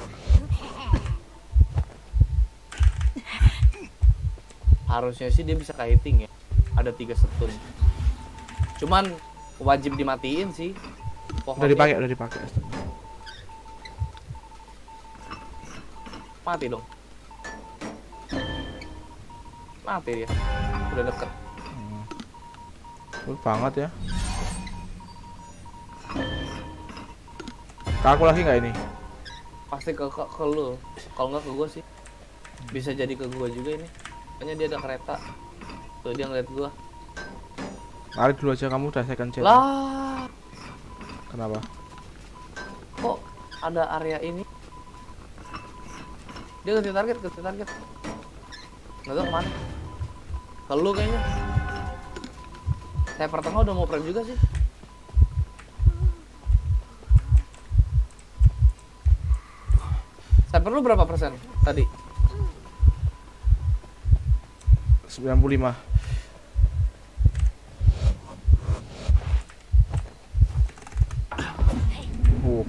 Harusnya sih dia bisa kiting ya. Ada 3 stun. Cuman wajib dimatiin sih. Udah dipakai. Mati dong. Mati dia. Udah deket. Banget ya. Ke aku lagi nggak ini? Pasti ke lu. Kalau nggak ke gua sih. Bisa jadi ke gua juga ini. Kayaknya dia ada kereta. Tuh dia ngeliat gua. Lari dulu aja, kamu udah second chance. Lah, Kenapa? kok ada area ini? Dia ganti target. Nggak tahu kemana. Kalau lu kayaknya. Saya pertama udah mau prime juga sih. Saya perlu berapa persen tadi? 95. Oh.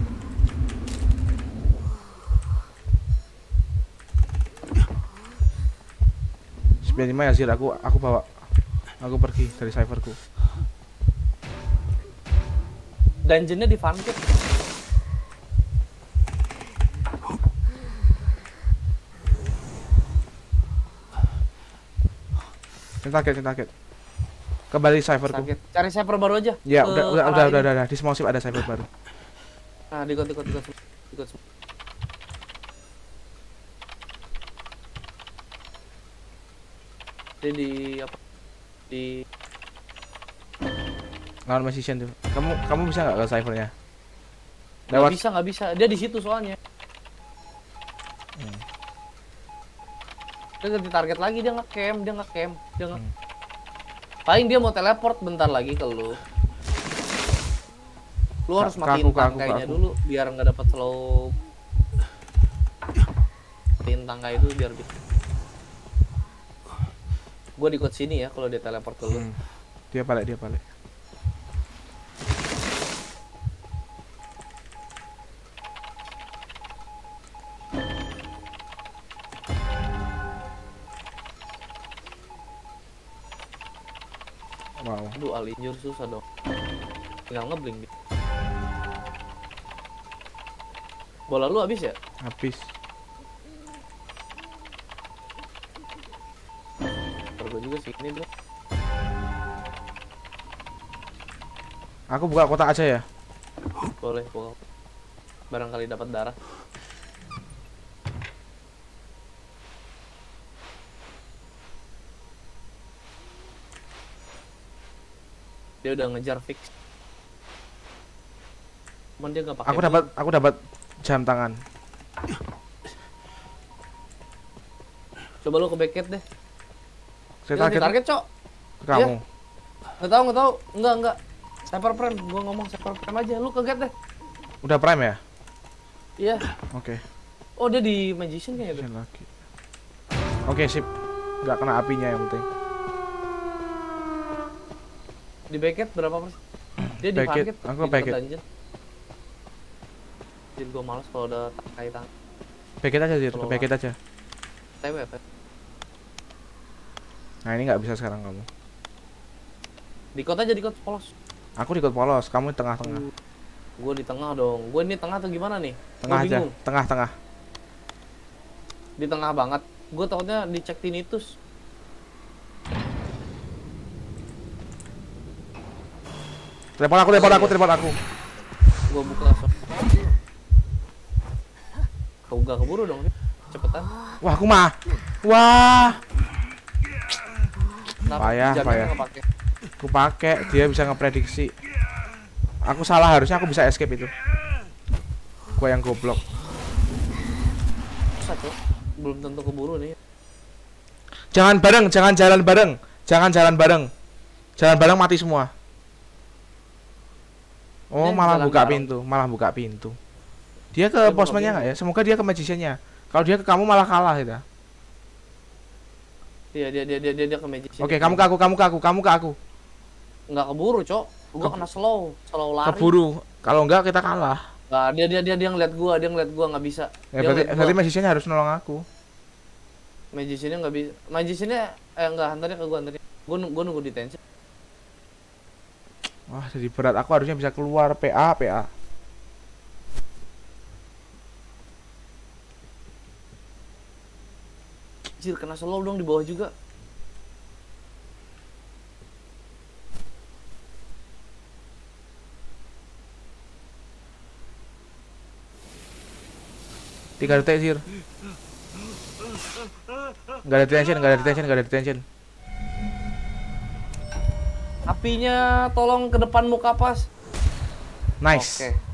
Lima ya Zir, aku bawa. Aku pergi dari cyberku. Dungeonnya di Funket. Target. Kembali cyberku. Cari cyber baru aja. Ya, udah. Di small ship ada cyber baru. Nah, ikut. Di apa? Di lawan magician tuh. Kamu bisa nggak ke cybernya? Nggak bisa. Dia di situ soalnya. Dia ganti target lagi, dia nge-camp. Paling dia mau teleport bentar lagi ke lu. Lu harus matiin tangkainya dulu biar nggak dapat slow. Matiin tangkai dulu biar bisa. Gua di code sini ya kalau dia teleport ke lu. Dia balik. Wow. Aduh, alinjur susah dong. Tinggal ngebling gitu. Bola lu habis ya? Habis. Terus juga sih ini bro. Aku buka kotak aja ya. Boleh. Barangkali dapat darah. Dia udah ngejar fix. Cuman dia nggak pakai. Aku dapat jam tangan. Coba lu ke backet deh. Saya target, Cok. Kamu. Nggak tahu. Enggak. Cyber prime, gua ngomong cyber prime aja. Lu ke get deh. Udah prime ya? Iya. Oke. Oh, dia di magician kayaknya tuh. Lagi. Oke, sip. Nggak kena apinya yang penting. Di backet berapa persen? Dia di Backet, target. aku backet. Jadi gua males kalau udah tangkai. Backet aja sih, backet aja. TW. Nah, ini nggak bisa sekarang kamu. Di kot aja, di kot polos. Aku di kot polos, kamu di tengah-tengah. Gua di tengah dong. Gua ini tengah atau gimana nih? Tengah aja, tengah. Di tengah banget. Gua takutnya dicek tinnitus. Telepon aku. Gua buka langsung. Kau gak keburu dong, cepetan. Wah, aku mah. Wah. Payah. Aku pakai, dia bisa ngeprediksi. Aku salah, harusnya aku bisa escape itu. Gua yang goblok. Satu, belum tentu keburu nih. Jangan jalan bareng. Jalan bareng mati semua. Oh, malah buka pintu. Dia ke postman-nya nggak ya? Semoga dia ke magician-nya. Kalau dia ke kamu malah kalah ya. Iya, dia ke magician. Oke, kamu ke aku. Nggak keburu, Cok. Gua kena slow lari. Keburu. Kalau enggak kita kalah. Nah, dia ngeliat gua nggak bisa. Ya, berarti magician-nya harus nolong aku. Magician-nya nggak bisa. Magician-nya enggak, hantarnya ke gua, Gua nunggu di tension. Wah, jadi berat. Aku harusnya bisa keluar PA. Anjir, kena slow dong di bawah juga. Tiga detik, Sir. Nggak ada detention, nggak ada detention, nggak ada detention. Apinya tolong ke depan muka pas. Nice. Oke.